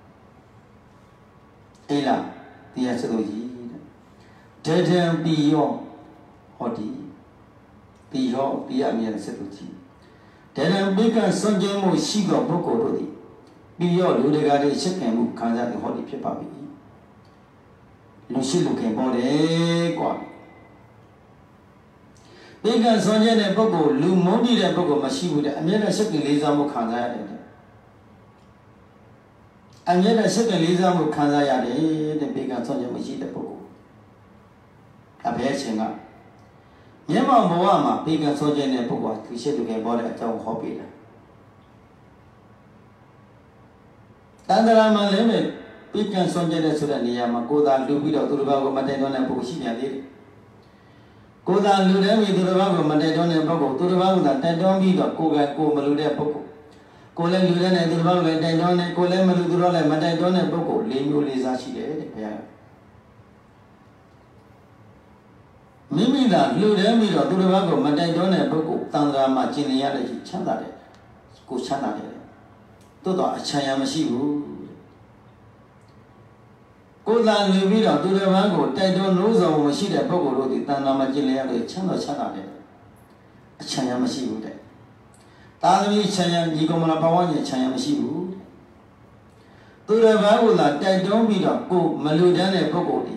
အေးလားတရားစသူကြီးတဲ့ဒေဒံပီယောဟောဒီပီယောတရားအမြဲစသူကြီးဒေဒံဘေကံစွန့်ကြမှုရှိသောပုဂ္ဂိုလ်တို့သည်ပီယောလူတွေကတည်းရှက်ခင်မှုခံစားတဲ့ဟောဒီဖြစ်ပါပြီလူရှိလူခင်ပေါ်တယ်ကွာဘေကံစွန့်ကြတဲ့ပုဂ္ဂိုလ်လူမုန်းတဲ့ပုဂ္ဂိုလ်မရှိဘူးတဲ့အမြဲတမ်းရှက်ခင်လေးစားမှုခံစားရတယ်အမြဲတမ်းရှက်ခင်လေးစားမှုခံစားရတယ်တဲ့ဘေကံစွန့်ကြမှုရှိတဲ့ပုဂ္ဂိုလ်အဘယ်ချင်းကမျက်မှောက်ဘဝမှာဘေကံစွန့်ကြတဲ့ပုဂ္ဂိုလ်သူရှက်လူခင်ပေါ်တဲ့အကြောင်းဟောပေးတာတန်တရာမှာလည်းဘေကံစွန့်ကြတဲ့ဆိုတဲ့နေရာမှာကိုယ်သာလူပြီးတော့သူတစ်ပါးကိုမတိုင်တော့တဲ့ပုဂ္ဂိုလ်ရှိပြန်သေးတယ်ကိုယ်သာလူတည်းပြီးသူတစ်ပါးကိုမတိုင်တော့တဲ့ပုဂ္ဂိုလ်သူတစ်ပါးကတိုင်တော့ပြီးတော့ကိုယ်ကကိုယ်မလူတဲ့ပုဂ္ဂိုလ်ကိုယ်လည်းလူတဲ့နဲ့သူတစ်ပါးကိုလည်းတိုင်တော့နဲ့ကိုယ်လည်းမလူသူတော့လည်းမတိုင်တော့တဲ့ပုဂ္ဂိုလ်လေးမျိုးလေးစားရှိတယ်တဲ့ဘုရားမိမိသာလူတည်းပြီးတော့သူတစ်ပါးကိုမတိုင်တော့တဲ့ပုဂ္ဂိုလ်တန်ត្រာမှာကျင်လည်ရတဲ့ချမ်းသာတယ်ကိုချမ်းသာတယ်တိုးတော့အချမ်းရမရှိဘူးကိုယ်သာလူပြီးတော့သူတစ်ပါးကိုတိုက်တွန်းလို့ဆောင်မရှိတဲ့ပုဂ္ဂိုလ်တို့ဒီတန်ត្រာမှာကျင်လည်ရတဲ့ချမ်းသာချမ်းသာတယ်အချမ်းရမရှိဘူးတဲ့သာသမီချမ်းရညီကောင်မလာဘဝညချမ်းရမရှိဘူးသူတစ်ပါးကိုသာတိုက်တွန်းပြီးတော့ကိုမလူတန်းတဲ့ပုဂ္ဂိုလ်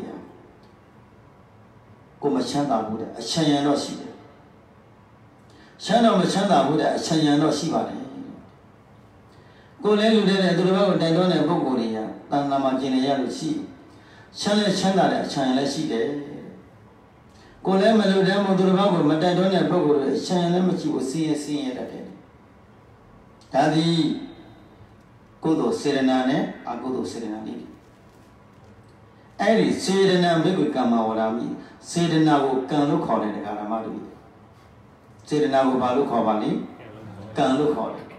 တွေကိုမချမ်းသာဘူးတဲ့အချမ်းရတော့ရှိတယ်ချမ်းတော့မချမ်းသာဘူးတဲ့အချမ်းရတော့ရှိပါတယ်ကိုလည်းလူတဲ့သူတစ်ပါးကိုတိုက်တွန်းတဲ့ပုဂ္ဂိုလ်တွေကတန်ត្រာမှာကျင်လည်ရလို့ရှိချမ်းလည်းချမ်းသာတဲ့အချမ်းရလည်းရှိတယ်ကိုလည်းမလူတဲ့သူတစ်ပါးကိုမတိုက်တွန်းတဲ့ပုဂ္ဂိုလ်တွေအချမ်းရလည်းမရှိဘူးစီးရစီးရတတ်တယ်ဒါသည်ကုသိုလ်စေရနာနဲ့အကုသိုလ်စေရနာလေးအဲ့ဒီစေရနာဘိက္ခုကမ္မဝရမိစေရနာကိုကံလို့ခေါ်တယ်တရားဓမ္မတို့စေရနာကိုဘာလို့ခေါ်ပါလဲကံလို့ခေါ်တယ်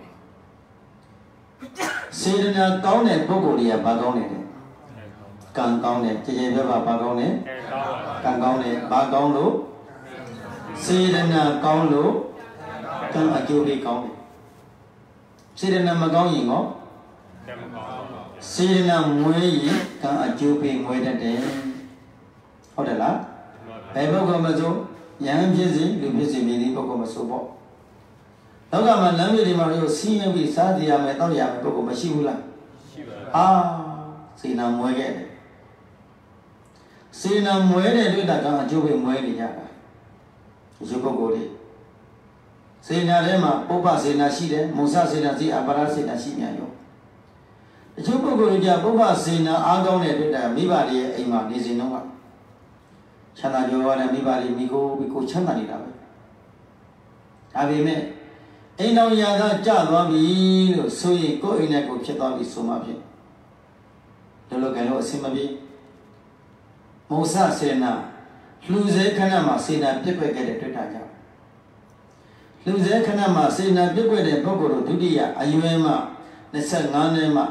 စေရနာကောင်းတဲ့ပုဂ္ဂိုလ်တွေကဘာကောင်းတယ်လဲကံကောင်းတယ်ကြည်ကြည်ပြပါဘာကောင်းတယ်ကံကောင်းတယ်ဘာကောင်းလို့စေရနာကောင်းလို့ကံအကျိုးလေးကောင်းတယ်စေရနာမကောင်းရင်ရောစေရနာမွေးရင်ကံအကျိုးပေးမွေးတတ်တယ်ဟုတ်တယ်လားဘယ်ပုဂ္ဂိုလ်မဆိုယဟန်ဖြစ်စေလူဖြစ်စေမြည်သည့်ပုဂ္ဂိုလ်မဆိုပေါ့လောကမှာလမ်းမြေတွေမှာရောစီးရင်ပြီးစားကြရမယ်တောက်ရမယ်ပုဂ္ဂိုလ်မရှိဘူးလားရှိပါဘူးအာစေနာမွေးခဲ့တယ်စေနာမွေးတဲ့တွေ့တာကအကျိုးပေးမွေးနေကြတာဒီပုဂ္ဂိုလ်တွေစေနာထဲမှာပုပ္ပစေနာရှိတယ်မုစစေနာရှိအပရစေနာရှိမြန်ရောအချို့ပုဂ္ဂိုလ်တွေကပုပ္ပစေနာအားကောင်းတဲ့တွေ့တာမိဘတွေရဲ့အိမ်မှာနေစဉ်တော့ချမ်းသာကြွယ်ဝတဲ့မိဘတွေမိကိုပြီးကိုချမ်းသာနေတာပဲဒါပေမဲ့အိမ်တော်ရာသာကြသွားပြီလို့ဆိုရင်ကိုယ်အိမ်နဲ့ကိုဖြစ်သွားပြီဆိုမှဖြစ်လောလောကလို့အစင်မပြေမုစစေနာလှူစေခဏမှာစေနာပြစ်ွက်ခဲ့တဲ့တွေ့တာကြောင့်လူစေခဏမှာစေနာပြည့်ွက်တဲ့ပုဂ္ဂိုလ်တို့ဒုတိယအရွယ်မှနှစ်ဆယ့်ငါးနှစ်မှ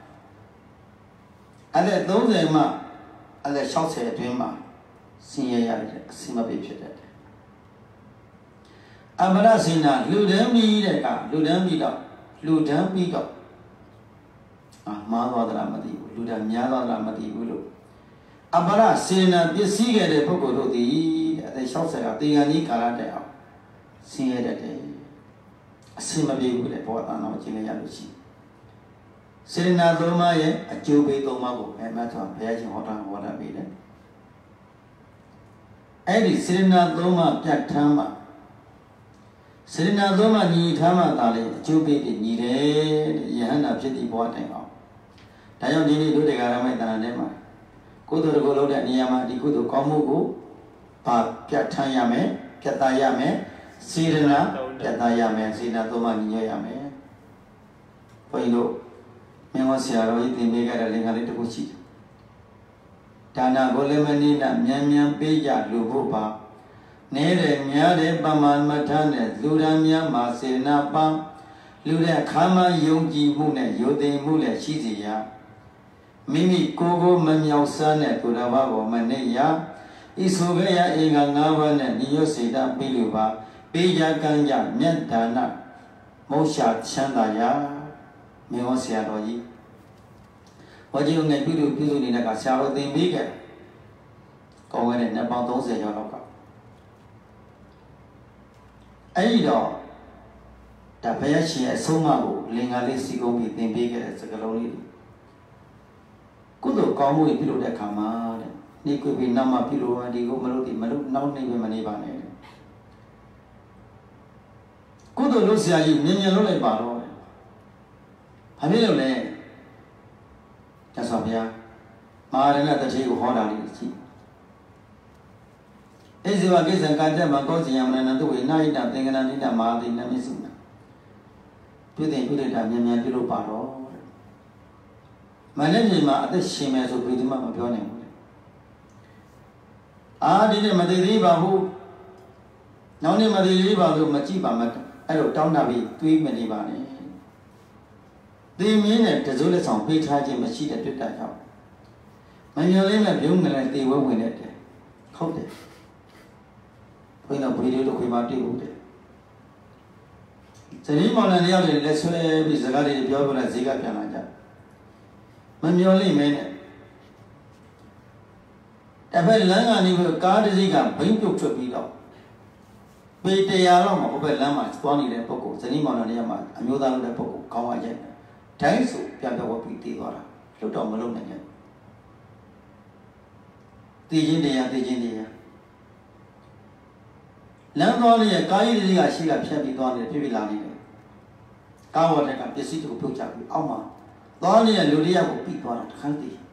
အသက်သုံးဆယ်မှအသက်၆၀အတွင်းမှာဆင်းရဲရတဲ့အစင်မပြေဖြစ်တတ်တယ်အမရစေနာလူတန်းပြီးတဲ့ကလူတန်းပြီးတော့လူတန်းပြီးတော့အာမှားသွားသလားမသိဘူးလူတန်းများသွားသလားမသိဘူးလို့အမရစေနာပစ္စည်းခဲ့တဲ့ပုဂ္ဂိုလ်တို့သည်အသက်၆၀ကတေဂန်ကြီးကာလတဲ့အောင်ဆင်းရဲတတ်တယ်အစင်မပြေဘူးလေဘောအနာကိုကျင်းရလို့ရှိစေရနာသုံးပါးရဲ့အကျိုးပေးသုံးပါးကိုအမှတ်ထားဘုရားရှင်ဟောတာဟောတာပေးတယ်အဲ့ဒီစေရနာသုံးပါးပြတ်ထမ်းမှာစေရနာသုံးပါးညီထားမှသာလေအကျိုးပေးပြီးညီတယ်တဲ့ယဟန္တာဖြစ်ပြီးဘောတိုင်အောင်ဒါကြောင့်ဒီနေ့ဒုတိယရမေတ္တာထဲမှာကုသိုလ်ကိုလုပ်တဲ့နေရာမှာဒီကုသိုလ်ကောင်းမှုကိုပါပြတ်ထမ်းရမယ်ပြတ်သားရမယ်စေရနာပြတ်သားရမယ်စေနာသုံးပါးညီညွတ်ရမယ်ဘုန်းကြီးတို့မင်းဝဆရာတော်ကြီးသင်ပေးခဲ့တဲ့လင်္ကာလေးတစ်ခုရှိတယ်ဒါနကိုလည်းမနိနာမြန်မြန်ပေးကြလူဖို့ပါနဲတယ်များတယ်ပမာမထမ်းတဲ့လူရန်များမှာစေနာပန်းလူတဲ့ခါမှယုံကြည်မှုနဲ့ယုံသိမှုနဲ့ရှိစီရမိမိကိုယ်ကိုမမြောက်စမ်းတဲ့သူတော်ဘာကိုမနှိပ်ရဤဆိုခဲ့ရအင်္ဂါ၅ပါးနဲ့ညီညွတ်စေတတ်ပြီးလို့ပါပေးကြကမ်းကြမြတ်ဒါနမောရှာချမ်းသာရာမင်းဟောဆရာတော်ကြီးဟောကြီးငယ်ပြုလို့ပြုလို့နေတဲ့ကဆရာတော်သင်ပေးခဲ့ကောင်းတဲ့နှစ်ပေါင်းသုံးဆယ်ကျော်လောက်ကအဲ့ဒီတော့ဒါဘုရားရှင်ရဲ့အဆုံးအမကိုလင်္ကာလေးစီကုံးပြီးသင်ပေးခဲ့တဲ့စကားလုံးလေးကုသိုလ်ကောင်းမှုပြုလုပ်တဲ့အခါမှာတဲ့နေကိုပြီးနောက်မှပြုလို့ဒီကိုမလို့ဒီမလို့နောက်နေပဲမနေပါနဲ့ကုသိုလ်လုပ်ဆရာကြီးမြင်မြင်လုပ်လိုက်ပါတော့ဘာဖြစ်လို့လဲကျဆောဘုရားမဟာရဏတတိကိုဟောတာလေးကြည့်ဣဇဝကိစ္စံကာကြမှာကောဇယမနန္တုဝိနာယိတသင်္ကနာနိတမဟာတိနမိစုနာပြုတဲ့ပြုတဲ့တာမြန်မြန်ပြုလို့ပါတော့မနေ့ကမှအသက်ရှင်မယ်ဆိုပြီးဒီမှမပြောနိုင်ဘူးအာဒီနေ့မသိသေးပါဘူးနောက်နေ့မသိသေးပါလို့မကြည့်ပါမအဲ့တော့တောင်းတာပြီးတွေးမနေပါနဲ့ဒီမင်းနဲ့တစိုးလက်ဆောင်ပေးထားခြင်းမရှိတဲ့တွေ့တာကြောင့်မညော်လေးနဲ့ပြုံးငလည်းတေဝဲဝင်နေတယ်ဟုတ်တယ်ဘုန်းတော်ဗီဒီယိုတစ်ခွေမှတွေ့ဦးတယ်ဇနီးမောင်နှံရောက်တယ်လက်ဆွဲပြီးစကားလေးပြောပြလိုက်ဈေးကပြန်လာကြမမျော်လိမ့်မဲနဲ့တပည့်လမ်းကနေပြီးကားတစ်စီးကဘိန်းပြုတ်ထွက်ပြီးတော့ပေတရားတော့မဟုတ်ပဲလမ်းမှာသွားနေတဲ့ပုဂ္ဂိုလ်ဇနီးမောင်နှံတွေမှာအမျိုးသားလုပ်တဲ့ပုဂ္ဂိုလ်ခေါင်းဝါရက်တိုင်းဆိုပြန်ပြောပြီးတည်သွားတာလွတ်တော့မလုပ်နိုင်ကြတည်ခြင်းတရားတည်ခြင်းတရားလမ်းသွားနေတဲ့ကားကြီးတွေကရှိကဖြတ်ပြီးသွားနေပြပြလာနေတယ်ကားဝတ်တဲ့ကပစ္စည်းတွေကိုပြုတ်ချပြီးအောက်မှာသွားနေတဲ့လူတွေကကိုပြီးသွားတာတခါတည်း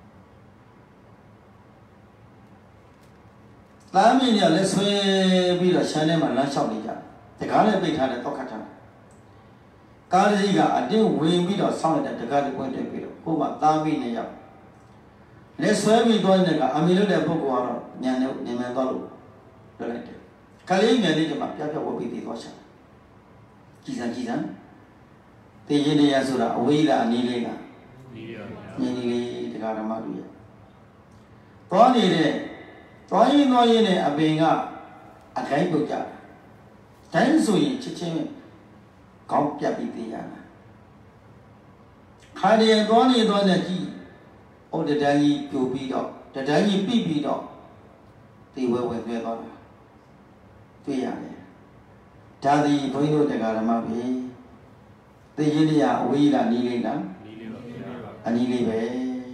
လမ်းမင်းကလည်းဆွဲပြီးတော့ရှမ်းထဲမှာလမ်းလျှောက်နေကြတကားလည်းပိတ်ထားတယ်တော့ခတ်ထားတယ်ကားကြီးကအတင်းဝင်ပြီးတော့ဆောင်းလိုက်တဲ့တကားလေးပွင့်တက်ပြီးတော့ဟိုမှာသားပြီးနေရောက်လက်ဆွဲပြီးသွားတဲ့ကအမေလို့တဲ့ပုဂ္ဂိုလ်ကတော့ညံနေနေမှန်သွားလို့လွတ်လိုက်တယ်ကလေးငယ်လေးကမှပြပြဝတ်ပြီးတည်သွားချင်ကြည်စံကြည်စံတည်ရင်တရားဆိုတာအဝေးလားအနည်းလေးလားနည်းလေးလေးတရားဓမ္မတို့ရဲ့သွားနေတဲ့သွားရင်သွားရင်နဲ့အပင်ကအခိုင်းပုတ်ကြတိုင်းဆိုရင်ချစ်ချင်းကောင်းပြတ်ပြီးတည်ရတာခါရည်သွားနေသွားနေကြည့်ဩတတန်းကြီးပြိုပြီးတော့တတန်းကြီးပြိပြီးတော့တည်ဝဲဝဲလွဲသွားတာတွေ့ရတယ်ဒါသည်ဘုန်းကြီးတို့တရားဓမ္မပဲသိရင်တရားအဝေးလားနီးလေးလားနီးလေးပါဗျာအနီးလေးပဲ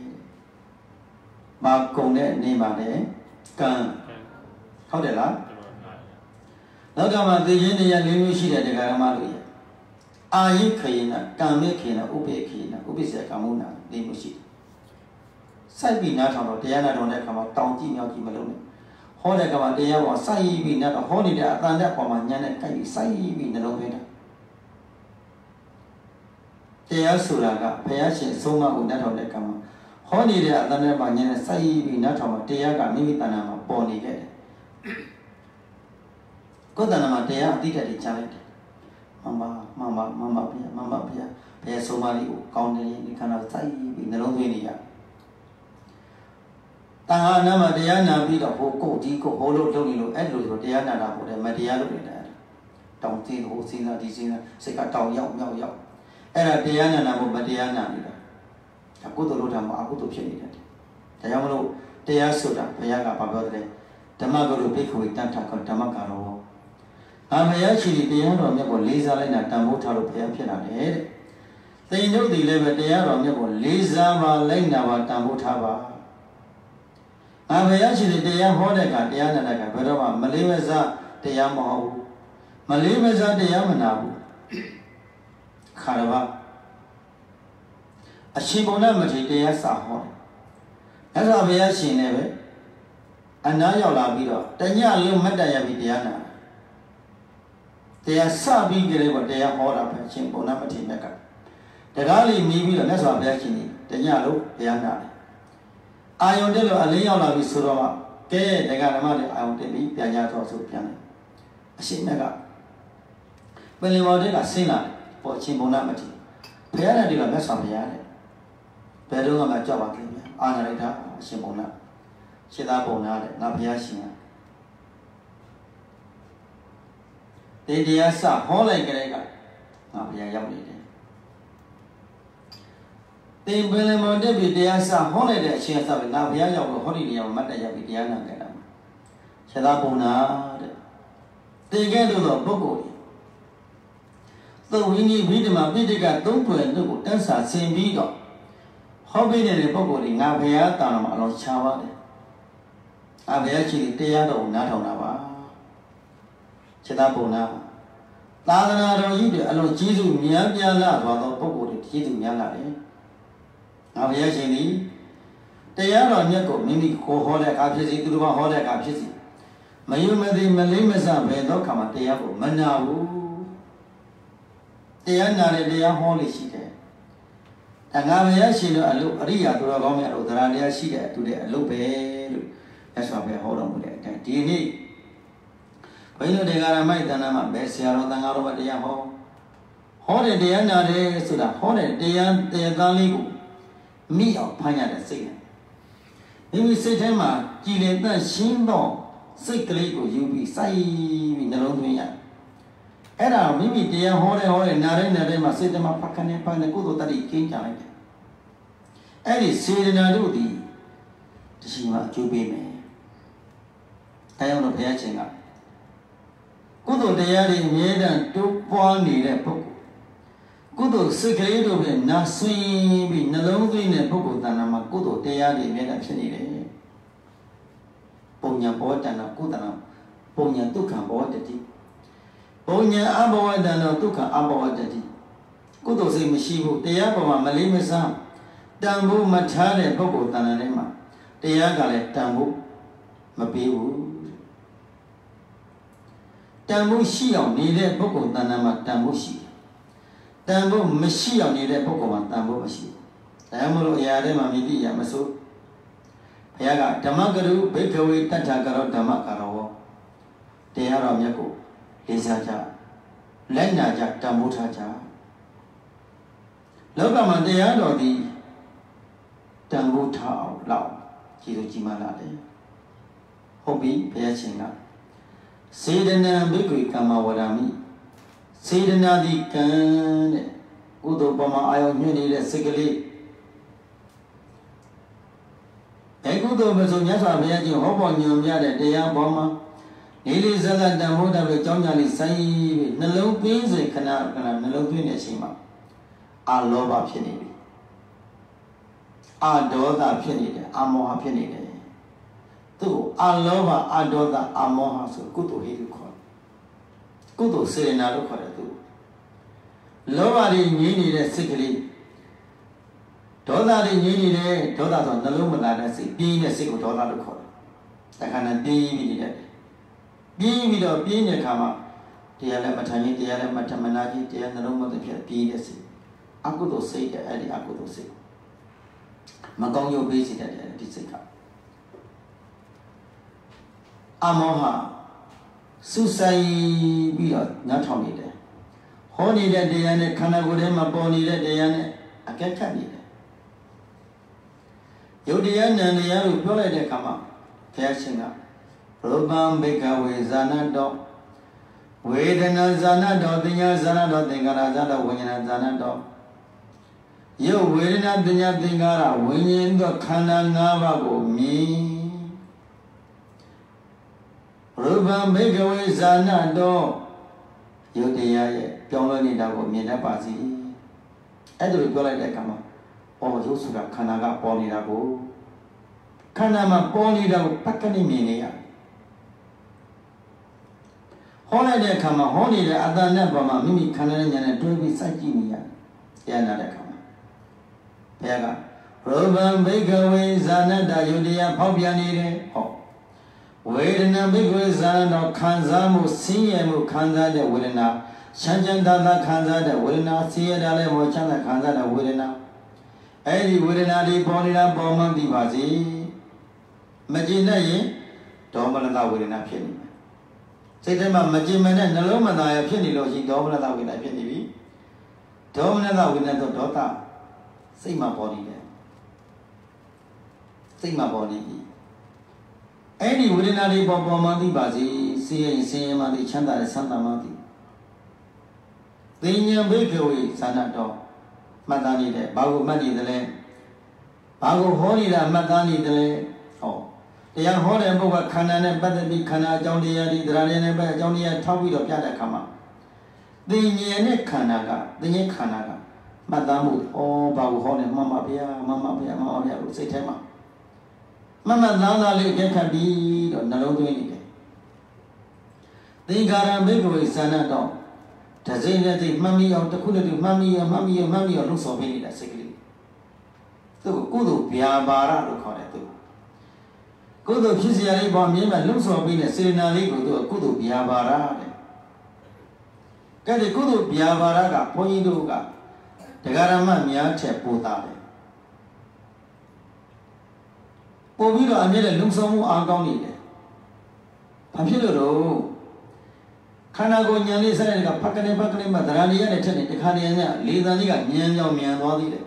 မကုံတဲ့နေမှာလေကံဟုတ်တယ်လားလောကမှာသိရင်တရားလေးမျိုးရှိတဲ့တရားဓမ္မတို့ရဲ့အာယိခေနကံမေခေနဥပေခေနဥပိစ္ဆေကမ္မုနာလေးမျိုးရှိတယ်စိုက်ပြီးနားထောင်တော့တရားနာတော်တဲ့အခါမှာတောင်ကြည့်မြောက်ကြည့်မလုပ်နဲ့ဟောတဲ့ကမှာတရားပေါ်စိုက်ပြီးနဲ့ဟောနေတဲ့အတန်တဲ့ပေါ်မှာညံနဲ့ကြိုက်ပြီးစိုက်ပြီးနှလုံးသွင်းတာတရားဆိုတာကဘုရားရှင်ဆုံးမကိုနှက်ထောင်တဲ့ကမှာဟောနေတဲ့အတန်တဲ့မှာညံနဲ့စိုက်ပြီးနှက်ထောင်မှာတရားကမိမိတဏ္ဍာမှာပေါ်နေခဲ့တယ်ကိုယ်တဏ္ဍာမှာတရားအတိတ်တွေကြားလိုက်တယ်မမမမမမဘုရားမမဘုရားဘယ်ဆုံးမလေးကိုကောင်းတယ်ဒီခန္ဓာစိုက်ပြီးနှလုံးသွင်းနေရတန်ခါနာမှာတရားနာပြီးတော့ဟိုကိုဒီကိုဟိုလို့လုပ်နေလို့အဲ့လိုဆိုတရားနာတာဟုတ်တယ်မတရားလုပ်နေတာတောင်သိဟိုစဉ်းစားဒီစဉ်းစားစိတ်ကတောင်ရောက်မြောက်ရောက်အဲ့ဒါတရားနာနာဖို့မတရားနာနေတာဒါကုသိုလ်လုပ်တာမအကုသိုလ်ဖြစ်နေတယ်ဒါကြောင့်မလို့တရားဆိုတာဘုရားကဘာပြောတယ်ဓမ္မကလို့ဘိက္ခဝေတန်ထကဓမ္မကရောငါဘုရားရှိတဲ့တရားတော်မြတ်ကိုလေးစားလိုက်တာတန်ဖိုးထားလို့ဘုရားဖြစ်လာတယ်တဲ့သိဉ္ဇုတ်ဒီလည်းပဲတရားတော်မြတ်ကိုလေးစားပါလိုက်နာပါတန်ဖိုးထားပါငါဘုရားရှိတဲ့တရားဟောတဲ့ကတရားနာတဲ့ကဘယ်တော့မှမလေးမစားတရားမဟုတ်ဘူးမလေးမစားတရားမနာဘူးခါရပါအရှင်ဘုရားမထေရတရားစာဟောတယ်အဲ့ဒါဘုရားရှင်လည်းပဲအနားရောက်လာပြီးတော့တညလုံးမတ်တရပြီးတရားနာတရားစပြီးကြတယ်ပေါ့တရားဟောတာပဲအရှင်ဘုရားမထေရမြတ်ကတကားလေးမြည်ပြီးတော့မြတ်စွာဘုရားရှင်ကြီးတညလုံးတရားနာတယ်အာယုန်တက်လို့အလင်းရောက်လာပြီဆိုတော့ကဲတရားဓမ္မတွေအာယုန်တက်ပြီးပြန်ကြတော့ဆိုပြန်တယ်အရှင်မြတ်ကပင်လင်မော်တဲ့ကဆင်းလာတယ်ပေါ်ချင်းဘုံနာမတိဘုရားနဲ့ဒီကမြတ်စွာဘုရားတဲ့ဘယ်တော့မှကြောက်ပါခင်ဗျာအာနာလိုက်တာအရှင်ဘုံနာရှင်သာဘုံနာတဲ့ငါဘုရားရှင်က ဒီတရားစဟောလိုက်ကြတဲ့ကငါဘုရားရောက်နေတယ်တင်ပင်လည်းမတက်ပြီးတရားစဟောလိုက်တဲ့အချိန်ဆက်ပြီးငါဘုရားရောက်လို့ဟောဒီနေရာမှာမတ်တရပြီးတရားနာခဲ့တာခြေသားပုံနာတဲ့တင်ခဲ့လို့တော့ပုဂ္ဂိုလ်သုဝိနည်းဝိဓမ္မာပိဋကသုံးတွယ်တို့ကိုတန်းစာဆင်ပြီးတော့ဟောပေးနေတဲ့ပုဂ္ဂိုလ်တွေငါဘုရားတာမှာအလောချပါတယ်အဘယ်ချင်းတရားတော်နားထောင်တာပါခြေသားပုံနာသာသနာတော်ကြီးတွေအလုံးကျေးဇူးများပြားလာသွားသောပုဂ္ဂိုလ်တွေကျေးဇူးများလာတယ်ငါဘုရားရှင်သည်တရားတော်မြတ်ကိုမိမိကိုဟောတဲ့အခါဖြစ်စီသူတော်ဘာဟောတဲ့အခါဖြစ်စီမယုံမသိမလေးမဆဘယ်တော့ခါမှတရားကိုမနာဘူးတရားနာတဲ့တရားဟောလို့ရှိတယ်ဒါငါဘုရားရှင်တို့အလုပ်အရိယာသူတော်ကောင်းများတို့သရတရားရှိတဲ့အတူတဲ့အလုပ်ပဲလို့ရသော်ပဲဟောတော်မူတဲ့အတိုင်းဒီနေ့ဘုန်းကြီးတို့တေဂရမိုက်တဏ္ဍမှာပဲဆရာတော်တန်ခါတော်ဘာတရားဟောဟောတဲ့တရားနာတယ်ဆိုတာဟောတဲ့တရားတရားသားလေးကိုမိအောင်ဖမ်းရတဲ့စိတ်နဲ့မိမိစိတ်ထဲမှာကြည်လင်သက်ရှင်းသောစိတ်ကလေးကိုယူပြီးစိုက်ပြီးနှလုံးသွင်းရအဲ့ဒါမိမိတရားဟောတဲ့ဟောတဲ့နားတဲ့နားတဲ့မှာစိတ်ထဲမှာဖတ်ခနဲ့ဖတ်နေကုသိုလ်တတ်ပြီးကျင်းကြလိုက်တယ်အဲ့ဒီစေတနာတို့သည်တရှိမှအကျိုးပေးမယ်အဲကြောင့်လို့ဘုရားရှင်ကကုသိုလ်တရားတွေအမြဲတမ်းတိုးပွားနေတဲ့ပုဂ္ဂိုလ်ကုသိုလ်စိတ်ကလေးတို့ပဲနာဆွေးပြီးနှလုံးသွင်းတဲ့ပုဂ္ဂိုလ်တဏ္ဍာမှာကုသိုလ်တရားတွေအမြဲတမ်းဖြစ်နေတယ်ပုံညာဘောတဏ္ဍာကုသနာပုံညာဒုက္ခဘောတတိပုံညာအဘောတဏ္ဍာဒုက္ခအဘောတတိကုသိုလ်စိတ်မရှိဘူးတရားပေါ်မှာမလေးမစားတန်ဖို့မထားတဲ့ပုဂ္ဂိုလ်တဏ္ဍာထဲမှာတရားကလည်းတန်ဖို့မပေးဘူးတန်ဖို့ရှိအောင်နေတဲ့ပုဂ္ဂိုလ်တဏ္ဍာမှာတန်ဖို့ရှိတယ်တန်ဖို့မရှိအောင်နေတဲ့ပုဂ္ဂိုလ်မှာတန်ဖို့မရှိဘူးဒါမှမဟုတ်အရာထဲမှာမြည်တိရမစိုးဘုရားကဓမ္မကရုဘိက္ခဝေတတ္ထကရောဓမ္မကရောတရားတော်မြတ်ကိုလေးစားကြလက်နာကြတန်ဖိုးထားကြလောကမှာတရားတော်သည်တန်ဖိုးထားအောင်လောက်ကြီးလိုကြီးမားလာတယ်ဟုတ်ပြီဘုရားရှင်ကစေတနာဘိက္ခဝေကမ္မဝရမိစေတနာဒီကံတဲ့ကုသိုလ်ပေါ်မှာအာယုံညွှန်နေတဲ့စိတ်ကလေးအဲကုသိုလ်မဆိုမြတ်စွာဘုရားကြီးဟောပေါ်ညွှန်ပြတဲ့တရားပေါ်မှာနေလေးစကားတန်ဖို့တဲ့ကြောင်းကြလေးစိုင်းပြီးနှလုံးသွင်းစေခဏခဏနှလုံးသွင်းတဲ့အချိန်မှာအာလောဘဖြစ်နေပြီအာဒေါသဖြစ်နေတယ်အာမောဟဖြစ်နေတယ်သူ့အာလောဘအာဒေါသအာမောဟဆိုကုသိုလ်ဟိတုခေါ်ကုသိုလ်စေတနာလို့ခေါ်တယ်သူလောဘတွေငြိမ်းနေတဲ့စိတ်ကလေးဒေါသတွေငြိမ်းနေတဲ့ဒေါသဆိုနှလုံးမလာတဲ့စိတ်ပြင်းတဲ့စိတ်ကိုဒေါသလို့ခေါ်တယ်တခါနဲ့ပြင်းပြီးနေတယ်ပြင်းပြီးတော့ပြင်းတဲ့အခါမှာတရားလည်းမထိုင်ရင်တရားလည်းမထမနာကြီးတရားနှလုံးမသွင်းဖြစ်ပြင်းတဲ့စိတ်အကုသိုလ်စိတ်တဲ့အဲ့ဒီအကုသိုလ်စိတ်မကောင်းရုပ်ပေးစီတဲ့ဒီစိတ်ကအမောဟစူဆိုင်ပြီးတော့ညှထောင်နေတယ်ဟောနေတဲ့တရားနဲ့ခန္ဓာကိုယ်ထဲမှာပေါ်နေတဲ့တရားနဲ့အကဲခတ်နေတယ်ယုတ်တရားနံတရားလို့ပြောလိုက်တဲ့အခါမှာဘုရားရှင်ကရူပံဘိကဝေဇာနတောဝေဒနာဇာနတောသင်ညာဇာနတောသင်္ကာရဇာနတောဝိညာဏဇာနတောယုတ်ဝေဒနာသင်ညာသင်္ကာရဝိညာဉ်သောခန္ဓာ၅ပါးကိုမြင်ရူပံဘိကဝေဇာနတောယုတ်တရားရဲ့ပြောင်းလဲနေတာကိုမြင်တတ်ပါစေအဲ့ဒါလိုပြောလိုက်တဲ့အခါမှာအော်ရုပ်ဆိုတာခန္ဓာကပေါ်နေတာကိုခန္ဓာမှာပေါ်နေတာကိုပက္ခဏိမြင်နေရဟောလိုက်တဲ့အခါမှာဟောနေတဲ့အတ္တနဲ့ပေါ်မှာမိမိခန္ဓာနဲ့ဉာဏ်နဲ့တွဲပြီးစိုက်ကြည့်နေရတယ်တရားနာတဲ့အခါမှာဘုရားကရူပံဘိကဝေဇာနတယုတ်တရားဖောက်ပြန်နေတယ်ဟောဝေဒနာဘိကဝေဇာနတော်ခံစားမှုဆင်းရဲမှုခံစားတဲ့ဝေဒနာချမ်းချမ်းသာသာခံစားတဲ့ဝေဒနာဆင်းရဲတာလည်းမောချမ်းသာခံစားတဲ့ဝေဒနာအဲ့ဒီဝေဒနာတွေပေါ်နေတာပေါ်မှသိပါစေမကျင်တဲ့ရင်ဒေါမနတဝေဒနာဖြစ်နေမယ်စိတ်ထဲမှာမကျင်မနဲ့နှလုံးမသားရဖြစ်နေလို့ရှိဒေါမနတဝေဒနာဖြစ်နေပြီဒေါမနတဝေဒနာတော့ဒေါသစိတ်မှာပေါ်နေတယ်စိတ်မှာပေါ်နေပြီအဲ့ဒီဝေဒနာတွေပေါ်ပေါ်မှသိပါစေဆင်းရဲဆင်းရဲမှသိချမ်းသာတဲ့ဆန္ဒမှသိသိဉ္ဇဘိက္ခဝေသန္တတော်မှတ်သားနေတဲ့ဘာကိုမှတ်နေတယ်လဲဘာကိုဟောနေတာမှတ်သားနေတယ်လဲဟောတရားဟောတဲ့ပုဂ္ဂိုလ်ခန္ဓာနဲ့ပတ်သက်ပြီးခန္ဓာအကြောင်းတရားတွေတရားတွေနဲ့ပဲအကြောင်းတရားထောက်ပြီးတော့ပြတဲ့အခါမှာသိဉ္ဇနဲ့ခန္ဓာကသိဉ္ဇခန္ဓာကမှတ်သားမှုဩဘာကိုဟောနေမှန်ပါဗျာမှန်ပါဗျာမှန်ပါဗျာလို့စိတ်ထဲမှာမှတ်မှတ်သားသားလေးကြက်ခတ်ပြီးတော့နှလုံးသွင်းနေတယ်သင်္ခါရဘိက္ခဝေသန္တတော်တစိမ့်နဲ့သိမှတ်မိအောင်တစ်ခုနဲ့တစ်ခုမှတ်မိအောင်မှတ်မိအောင်မှတ်မိအောင်လှုပ်ဆော်ပေးနေတာစိတ်ကလေးသူ့ကိုကုသိုလ်ဗျာပါဒလို့ခေါ်တယ်သူကုသိုလ်ဖြစ်စရာလေးပေါ်မြင်မှလှုပ်ဆော်ပေးတဲ့စေနာလေးကိုသူကကုသိုလ်ဗျာပါဒတဲ့ကဲဒီကုသိုလ်ဗျာပါဒကဘုန်းကြီးတို့ကတရားဓမ္မများချက်ပို့တာတယ်ပို့ပြီးတော့အမြဲတမ်းလုံဆောင်မှုအားကောင်းနေတယ်ဘာဖြစ်လို့တော့ခန္ဓာကိုယ်ဉာဏ်လေးစတဲ့ကဖက်ကနေဖက်ကနေမှသရဏီရနဲ့ထက်နေတခါနေရလေသံလေးကဉာဏ်ကြောင့်မြန်သွားသေးတယ်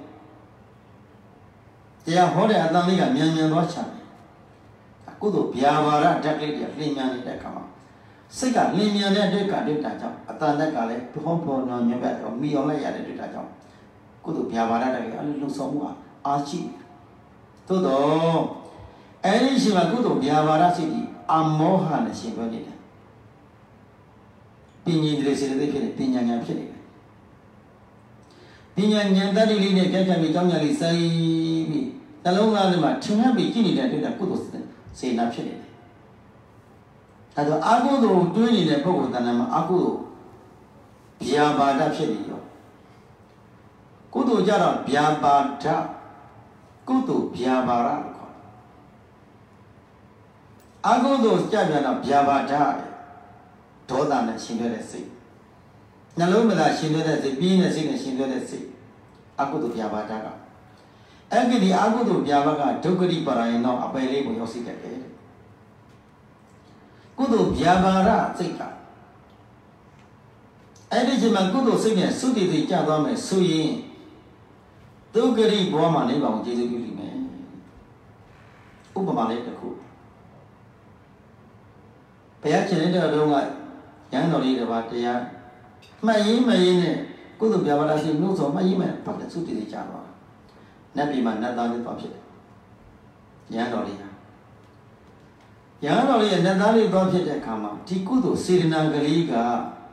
တရားဟောတဲ့အတန်လေးကမြန်မြန်သွားချတယ်ကုသိုလ်ဗျာပါဒဓာတ်လေးတွေလင်းမြန်နေတဲ့အခါမှာစိတ်ကလင်းမြန်တဲ့အတွက်ကတွေ့တာကြောင့်အတန်တက်ကလည်းဘုံဘောနော်ညံ့ပဲမိအောင်လိုက်ရတဲ့တွေ့တာကြောင့်ကုသိုလ်ဗျာပါဒတွေအဲ့လိုလုံဆောင်မှုအားရှိသို့တော့အဲ့ဒီရှိမှကုသိုလ်ဗျာပါဒစိတ်ကြီးအမောဟနဲ့ရှင်ပြောနေတယ်ပညာတွေစေတသိက်ဖြစ်နေပညာဉာဏ်ဖြစ်နေတယ်ပညာဉာဏ်တတ္တိလေးနဲ့ကြက်ကြက်ပြီးကြောင်းညာလေးစိုင်းပြီးနှလုံးသားထဲမှာထင်ဟပ်ပြီးကြည့်နေတဲ့တွေ့တာကုသိုလ်စေနာဖြစ်နေတယ်အဲဒါအာဟုသိုလ်တွေးနေတဲ့ပုဂ္ဂိုလ်တဏ္ဍာမှာအာဟုသိုလ်ဗျာပါဒဖြစ်နေရောကုသိုလ်ကြတော့ဗျာပါဒကုသိုလ်ဗျာပါဒလို့ခေါ်တယ်အာဟုသိုလ်ကြပြန်တော့ဗျာပါဒဒေါသနဲ့ရှင်သွဲတဲ့စိတ်နှလုံးမသာရှင်သွဲတဲ့စိတ်ပြင်းတဲ့စိတ်နဲ့ရှင်သွဲတဲ့စိတ်အကုသိုလ်ဗျာပါဒကအဲ့ဒီအကုသိုလ်ဗျာပါကဒုက္ခတိပါရယံတော့အပယ်လေးကိုရောက်စေတတ်တယ်ကုသိုလ်ဗျာပါဒစိတ်ကအဲ့ဒီချိန်မှာကုသိုလ်စိတ်နဲ့သုတိတိကြသွားမယ်ဆိုရင်ဒုက္ခတိဘဝမှာနိဗ္ဗာန်ကိုကျေစုပြုလိမ့်မယ်ဥပမာလေးတစ်ခုဘုရားရှင်တဲ့တော်ကရန်တော်လေးတစ်ပါးတရားမှတ်ရင်းမှတ်ရင်းနဲ့ကုသိုလ်ဗျာပါဒစိတ်နှုတ်ဆောင်မှတ်ရင်းမှဖတ်တဲ့သုတိတိကြသွားနတ်ပြည်မှာနတ်သားလေးသွားဖြစ်တယ်ရန်တော်လေးဟာရန်တော်လေးရဲ့နတ်သားလေးသွားဖြစ်တဲ့အခါမှာဒီကုသိုလ်စေတနာကလေးက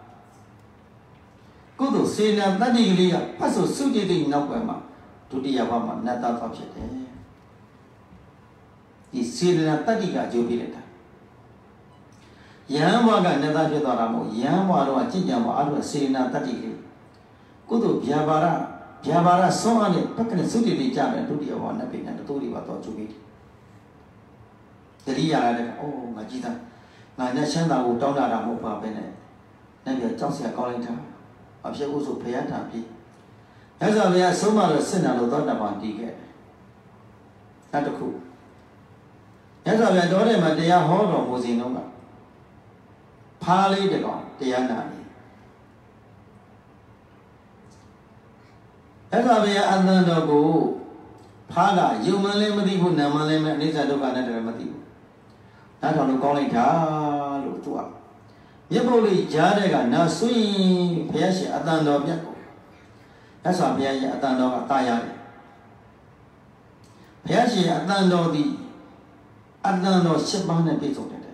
ကုသိုလ်စေတနာတတ္တိကလေးကဖတ်ဆိုသုတိတိနောက်ပွဲမှာဒုတိယဘဝမှာနတ်သားသွားဖြစ်တယ်ဒီစေတနာတတ္တိကအကျိုးပေးလိုက်တာယဟန်ဘဝကနတ်သားဖြစ်သွားတာမဟုတ်ယဟန်ဘဝတော့ကျင့်ကြံဘဝအဲ့လိုစေတနာတတ္တိကလေးကုသိုလ်ဗျာပါဒဗျာပါဒဆုံးအားနဲ့ပက္ခနဲ့သုတိတိကြတယ်ဒုတိယဘဝနတ်ပြည်နဲ့တူတူပါတော့အကျိုးပေးတယ်တတိယရတဲ့အိုးငါကြည့်သားငါနဲ့ချမ်းသာကိုတောင်းတတာမဟုတ်ပါပဲနဲ့နဲ့ပြကြောက်စရာကောင်းလိုက်တာအဖြစ်ဥစုဖျားတာပြီမြတ်စွာဘုရားဆုံးမလို့စစ်နာလို့သောတပန်တည်ခဲ့တယ်နောက်တစ်ခုမြတ်စွာဘုရားတော်ထဲမှာတရားဟောတော်မူစဉ်တော့ကဖားလေးတကောင်တရားနာနေမြတ်စွာဘုရားအနန္တကိုဖားကယုံမှန်းလည်းမသိဘူးနာမှန်းလည်းမအိဋ္ဌဒုက္ခနဲ့တည်းမသိဘူးနားထောင်လို့ကောင်းလိုက်တာလို့သူကမြတ်ပုတ်လေးကြားတဲ့ကနာဆွေးဘုရားရှင်အတန်တော်မြတ်ကိုမြတ်စွာဘုရားရဲ့အတန်တော်ကတာရတယ်ဘုရားရှင်အတန်တော်သည်အတန်တော်ရှစ်ပါးနဲ့ပြည့်စုံတယ်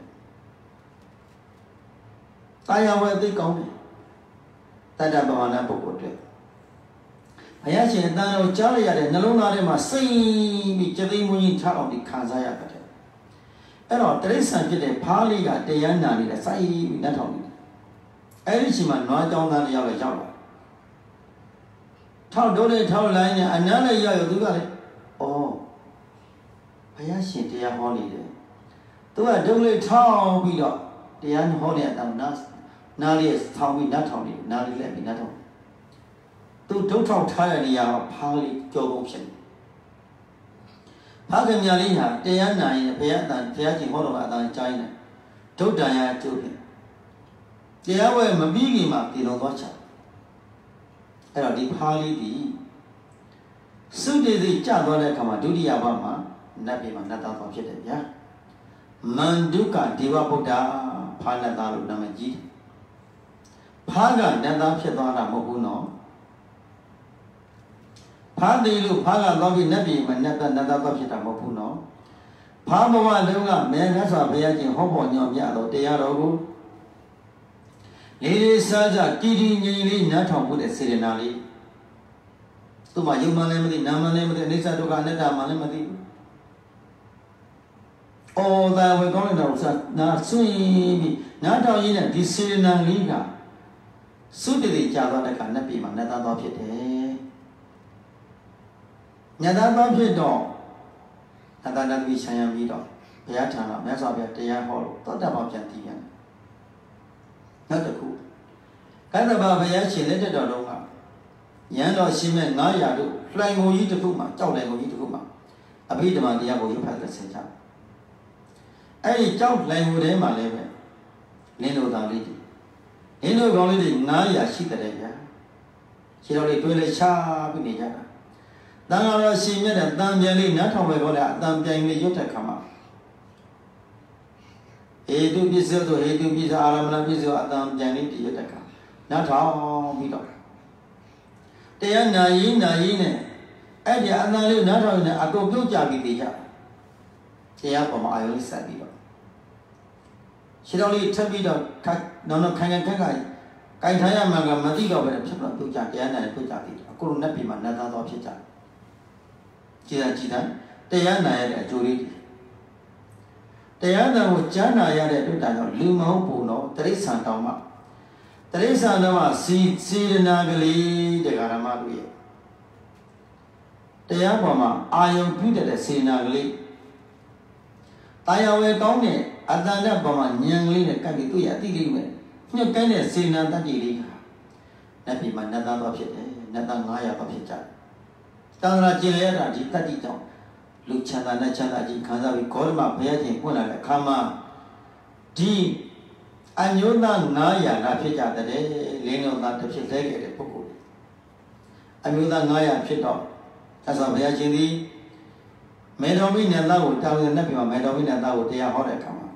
တာယာဝဲသိကောင်းတယ်တတ္တဗမာနပုဂ္ဂိုလ်တွေဘုရားရှင်အတန်တော်ကြားရတဲ့နှလုံးသားထဲမှာစိတ်ပြီးကြသိမွင်းကြီးထားအောင်ဒီခံစားရတယ်အဲ့တော့တိရစ္ဆာန်ဖြစ်တဲ့ဖားလေးကတရားနာနေတဲ့စိုက်ပြီးနှက်ထောင်နေတယ်အဲ့ဒီချိန်မှာနွားကြောင်းသားတယောက်လည်းရောက်လာထောက်တိုးလေးထောက်လိုင်းနဲ့အနမ်းလေးရောက်ရသူကလည်းဩဘုရားရှင်တရားဟောနေတယ်သူကဒုံလေးထောက်ပြီးတော့တရားဟောတဲ့အတောင်နာနားလေးထောင်ပြီးနှက်ထောင်နေတယ်နားလေးလည်းပြီးနှက်ထောင်သူဒုတ်ထောက်ထားတဲ့နေရာမှာဖားလေးကြောကုန်ဖြစ်နေဖားကမြလေးဟာတရားနာရင်ဘုရားအတန်ဘုရားရှင်ဟောတော်ကအတန်ကြားရင်ဒုတ်တန်ရအကျိုးဖြစ်တရားဝဲမပြီးခင်မှာပြေတော်သွားချအဲ့တော့ဒီဖားလေးဒီသုတေတိကြသွားတဲ့အခါမှာဒုတိယဘဝမှာနတ်ပြည်မှာနတ်သားသွားဖြစ်တယ်ဗျာမန္တုကဒေဝဗုဒ္ဓဖားနတ်သားလို့နာမည်ကြီးဖားကနတ်သားဖြစ်သွားတာမဟုတ်ဘူးနော်ဖားတယ်လို့ဖားကတော့ပြီးနတ်ပြည်မှာနတ်သားနတ်သားဖြစ်တာမဟုတ်ဘူးနော်ဖားဘဝလုံးကမဲငါစွာဘုရားရှင်ဟောပေါ်ညွှန်ပြတော့တရားတော်ကိုလေးလေးစားစားတည်တည်ငြိမ်လေးနားထောင်ဖို့တဲ့စေရနာလေးသူမှယုံမှလည်းမသိနာမှလည်းမသိအိဋ္ဌဒုက္ခအနတ္တမှလည်းမသိဘူးအော်ဒါဝေကောင်းတဲ့တော်စားနာဆွေးပြီးနားထောင်ရင်းနဲ့ဒီစေရနာလေးကသုတတိကြာသွားတဲ့အခါနတ်ပြည်မှာနတ်သားတော်ဖြစ်တယ်နတ်သားတော်ဖြစ်တော့နတ်သားတော်ဆံရံပြီးတော့ဘုရားထံကမြတ်စွာဘုရားတရားဟောလို့သောတာပန်ပြန်တည်ပြန်တယ်နောက်တစ်ခုကတ္တဗဘုရားရှင်လက်ထက်တော်လုံးကရန်တော်ရှင်မဲ့ငါးရာတို့လှိုင်ကုန်ကြီးတစ်ခုမှာကြောက်လှိုင်ကုန်ကြီးတစ်ခုမှာအဘိဓမ္မာတရားကိုရုပ်ဖတ်သက်ဆင်ကြအဲ့ဒီကြောက်လှိုင်ကုန်ထဲမှာလည်းပဲလင်းတို့သားလေးတွေလင်းတို့ကောင်းလေးတွေငါးရာရှိတဲ့ဗျာခြေတော်လေးတွဲလေးချပြီးနေကြတာတန်ဃာတော်ရှင်မြတ်တဲ့တန်ပြန်လေးနတ်ထောင်ပဲခေါ်တဲ့အတန်ပြန်လေးရွတ်တဲ့ခါမှာဟေတုပစ္စယတို့ဟေတုပစ္စအာရမဏပစ္စယအတန်ပြန်လေးတည်ရွတ်တဲ့ခါနတ်ထောင်ပြီးတော့တရားနာယင်းနာယင်းနဲ့အဲ့ဒီအတန်လေးနတ်ထောင်နေအကုန်ပြုတ်ကြပြီးတည်ကြတရားပေါ်မှာအာယုလေးဆက်ပြီးတော့ခြေတော်လေးထပ်ပြီးတော့ခက်နောက်နောက်ခိုင်ခိုင်ခက်ခိုင်ကိုင်ထားရမှာကမသိတော့ပဲဖြစ်တော့ပြုတ်ကြတရားနာပြုတ်ကြပြီးအခုလိုနတ်ပြည်မှာနတ်သားတော်ဖြစ်ကြကြည်သာကြည်သာတရားနာရတဲ့အကျိုးလေးတရားနာကိုကြားနာရတဲ့အတွက်ကြောင့်လူမဟုတ်ဘူးနော်တရိစ္ဆာန်တောင်မှတရိစ္ဆာန်တော့စီစေရနာကလေးတရားဓမ္မတို့ရဲ့တရားပေါ်မှာအာယုံပြုတဲ့စေရနာကလေးတာယာဝဲကောင်းတဲ့အတန်တဲ့ပေါ်မှာဉာဏ်ကလေးနဲ့ကပ်ပြီးသူ့ရဲ့အတိလေးပဲညှက်ကိုင်းတဲ့စေရနာတတ္တိလေးဟာနတ်ပြည်မှာနတ်သားတော်ဖြစ်တယ်နတ်သားငါးရာတော်ဖြစ်ကြတယ်တန်ត្រာကျင်ရတာဒီတတ္တိကြောင့်လူချမ်းသာနဲ့ချမ်းသာကြီးခံစားပြီးဂေါတမဘုရားရှင်ပွင့်လာတဲ့အခါမှာဒီအညုသားငါးရာကဖြစ်ကြတဲ့လင်းလုံးသားတစ်ဖြစ်လဲခဲ့တဲ့ပုဂ္ဂိုလ်အမျိုးသားငါးရာဖြစ်တော့သစ္စာဘုရားရှင်သည်မေတော်မိနတ်သားကိုတောင်းရတဲ့ပြည်မှာမေတော်မိနတ်သားကိုတရားဟောတဲ့အခါမှာ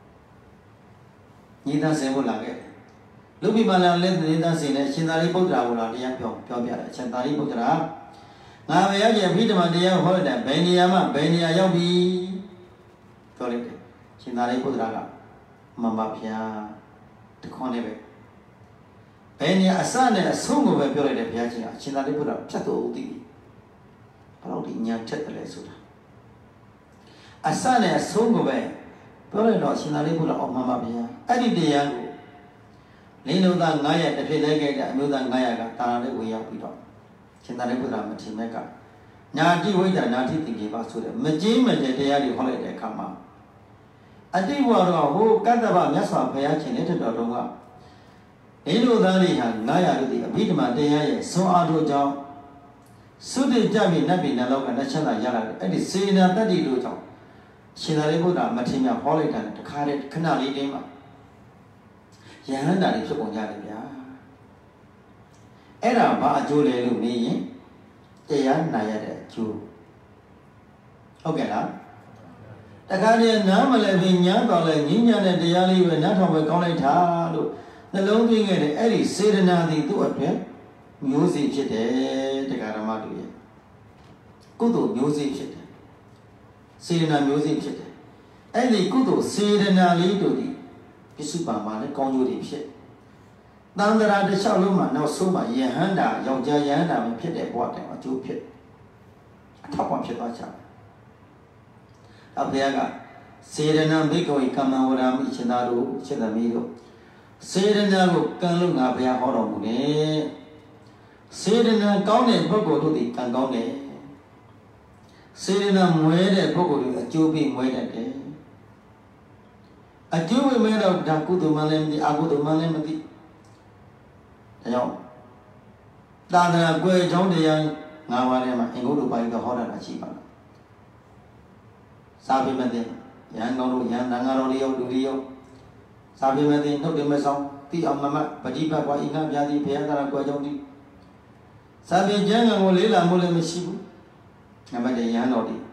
ညီသားဆင်ဖို့လာခဲ့လူပိမာလာလည်းညီသားဆင်နဲ့ရှင်သာရိပုတ္တရာကိုလာတရားပြောပြောပြတယ်ရှင်သာရိပုတ္တရာငါဘုရားရှင်အဘိဓမ္မာတရားဟောတဲ့ဘယ်နေရာမှာဘယ်နေရာရောက်ပြီပြောလိုက်တယ်ရှင်သာရိပုတ္တရာကမမဖျားတခွန်းလေးပဲဘယ်နေရာအစနဲ့အဆုံးကိုပဲပြောလိုက်တယ်ဘုရားရှင်ကရှင်သာရိပုတ္တရာဖြတ်တော်ဦးတည်ဘယ်လိုဒီညာထက်တယ်လဲဆိုတာအစနဲ့အဆုံးကိုပဲပြောလိုက်တော့ရှင်သာရိပုတ္တရာအော်မမဖျားအဲ့ဒီတရားကိုလင်းလုံးသားငါးရက်တစ်ဖြစ်လိုက်ခဲ့တဲ့အမျိုးသားငါးရက်ကတာရလေးဝေရောက်ပြီးတော့ရှင်သာရိပုတ္တရာမထေရမြတ်ကညာတိဝိဒ္ဓနာတိတိကေပါဆိုတဲ့မကြီးမကျတရားတွေဟောလိုက်တဲ့အခါမှာအတိဘဝတော့ဟိုကတ္တဗမြတ်စွာဘုရားရှင်လက်ထက်တော်တုန်းကအင်းတို့သားတွေဟာငါးရာတို့ဒီအဘိဓမ္မာတရားရဲ့ဆွမ်းအားတို့ကြောင့်သုတိကြပြီနတ်ပြည်နတ်လောကနတ်ချမ်းသာရလာတယ်အဲ့ဒီစေနာတတ္တိတို့ကြောင့်ရှင်သာရိပုတ္တရာမထေရမြတ်ဟောလိုက်တာတခါတည်းခဏလေးတင်းမှာယဟန္တာတွေဖြစ်ပုံကြတယ်ဗျာအဲ့ဒါဘာအကျိုးလဲလို့မေးရင်တရားနာရတဲ့အကျိုးဟုတ်ကဲ့လားတခါတည်းနားမလဲပြီးညားတော်လဲညဉ့်ညံ့တဲ့တရားလေးပဲနားထောင်ပဲကောင်းလိုက်တာလို့နှလုံးသွင်းခဲ့တဲ့အဲ့ဒီစေတနာသည်သူ့အတွက်မျိုးစေ့ဖြစ်တယ်တရားဓမ္မတို့ရဲ့ကုသိုလ်မျိုးစေ့ဖြစ်တယ်စေတနာမျိုးစေ့ဖြစ်တယ်အဲ့ဒီကုသိုလ်စေတနာလေးတို့ဒီပစ္စုပန်မှာလည်းကောင်းကျိုးတွေဖြစ်တန်ត្រာတစ်လျှောက်လုံးမှာနောက်ဆုံးမှာယဟန္တာယောက်ျားယဟန္တာပဲဖြစ်တဲ့ဘဝတိုင်အကျိုးဖြစ်အထောက်ပံ့ဖြစ်သွားကြတယ်။အဖေကစေရနာဘိက္ခဝေကမ္မဝရမိရှင်သာတို့ရှင်သမီးတို့စေရနာကိုကံလို့ငါဘုရားဟောတော်မူတယ်။စေရနာကောင်းတဲ့ပုဂ္ဂိုလ်တို့ဒီကံကောင်းတယ်။စေရနာမွဲတဲ့ပုဂ္ဂိုလ်တွေအကျိုးပေးမွဲတတ်တယ်။အကျိုးပေးမဲ့တော့ဒါကုသိုလ်မှလည်းမသိအကုသိုလ်မှလည်းမသိဒါကြောင့်သာသနာကွယ်ချောင်းတရားငါးပါးထဲမှာအင်္ဂုတ္တပါဠိတော်ဟောတာရှိပါလားစာပေမသိရန်ကောင်းတို့ရန်တန်ဃာတော်တွေရောလူတွေရောစာပေမသိနှုတ်တယ်မဆောင်တိအောင်မမပฏิပတ်ကွာဤငါပြာတိဘုရားသာကွယ်ချောင်းတိစာပေကျမ်းဂန်ကိုလေးလာမှုလည်းမရှိဘူးနံပါတ်တစ်ရန်တော်တွေ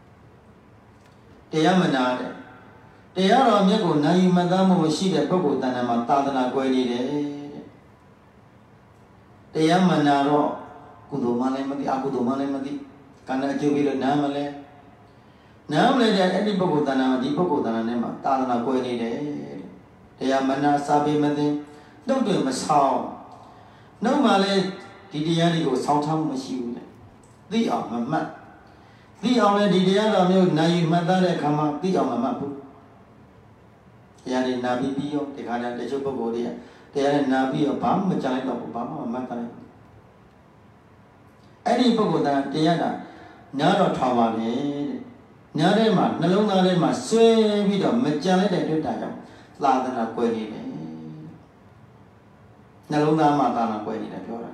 တရားမနာတဲ့တရားတော်မြတ်ကိုနိုင်မသားမှုမရှိတဲ့ပုဂ္ဂိုလ်တဏ္ဍာမှာသာသနာကွယ်နေတယ်တရားမနာတော့ကုသိုလ်မှလည်းမသိအကုသိုလ်မှလည်းမသိကံနဲ့အကျိုးပြီးလို့နားမလဲနားမလဲတဲ့အဲ့ဒီပုဂ္ဂိုလ်တဏ္ဍာမှာဒီပုဂ္ဂိုလ်တဏ္ဍာနဲ့မှာသာသနာကွယ်နေတယ်တရားမနာစာပေမသိနှုတ်တွေမဆောင်နှုတ်မှလည်းဒီတရားတွေကိုဆောင်းထားမှုမရှိဘူးလေသိအောင်မမှတ်သိအောင်လည်းဒီတရားတော်မျိုးနိုင်ယူမှတ်သားတဲ့အခါမှာသိအောင်မမှတ်ဘူးတရားတွေနာပြီးပြီးရောဒီခါကျတချို့ပုဂ္ဂိုလ်တွေကတရားနဲ့နာပြီးရောဘာမှမကြိုက်တော့ဘူးဘာမှမမှတ်တယ်အဲ့ဒီပုဂ္ဂိုလ်တရားကနားတော့ထောင်ပါလေတဲ့နားထဲမှာနှလုံးသားထဲမှာဆွဲပြီးတော့မကြံလိုက်တဲ့တွေ့တာကြောင့်သာသနာကွယ်နေတယ်နှလုံးသားမှာသာသနာကွယ်နေတယ်ပြောတာ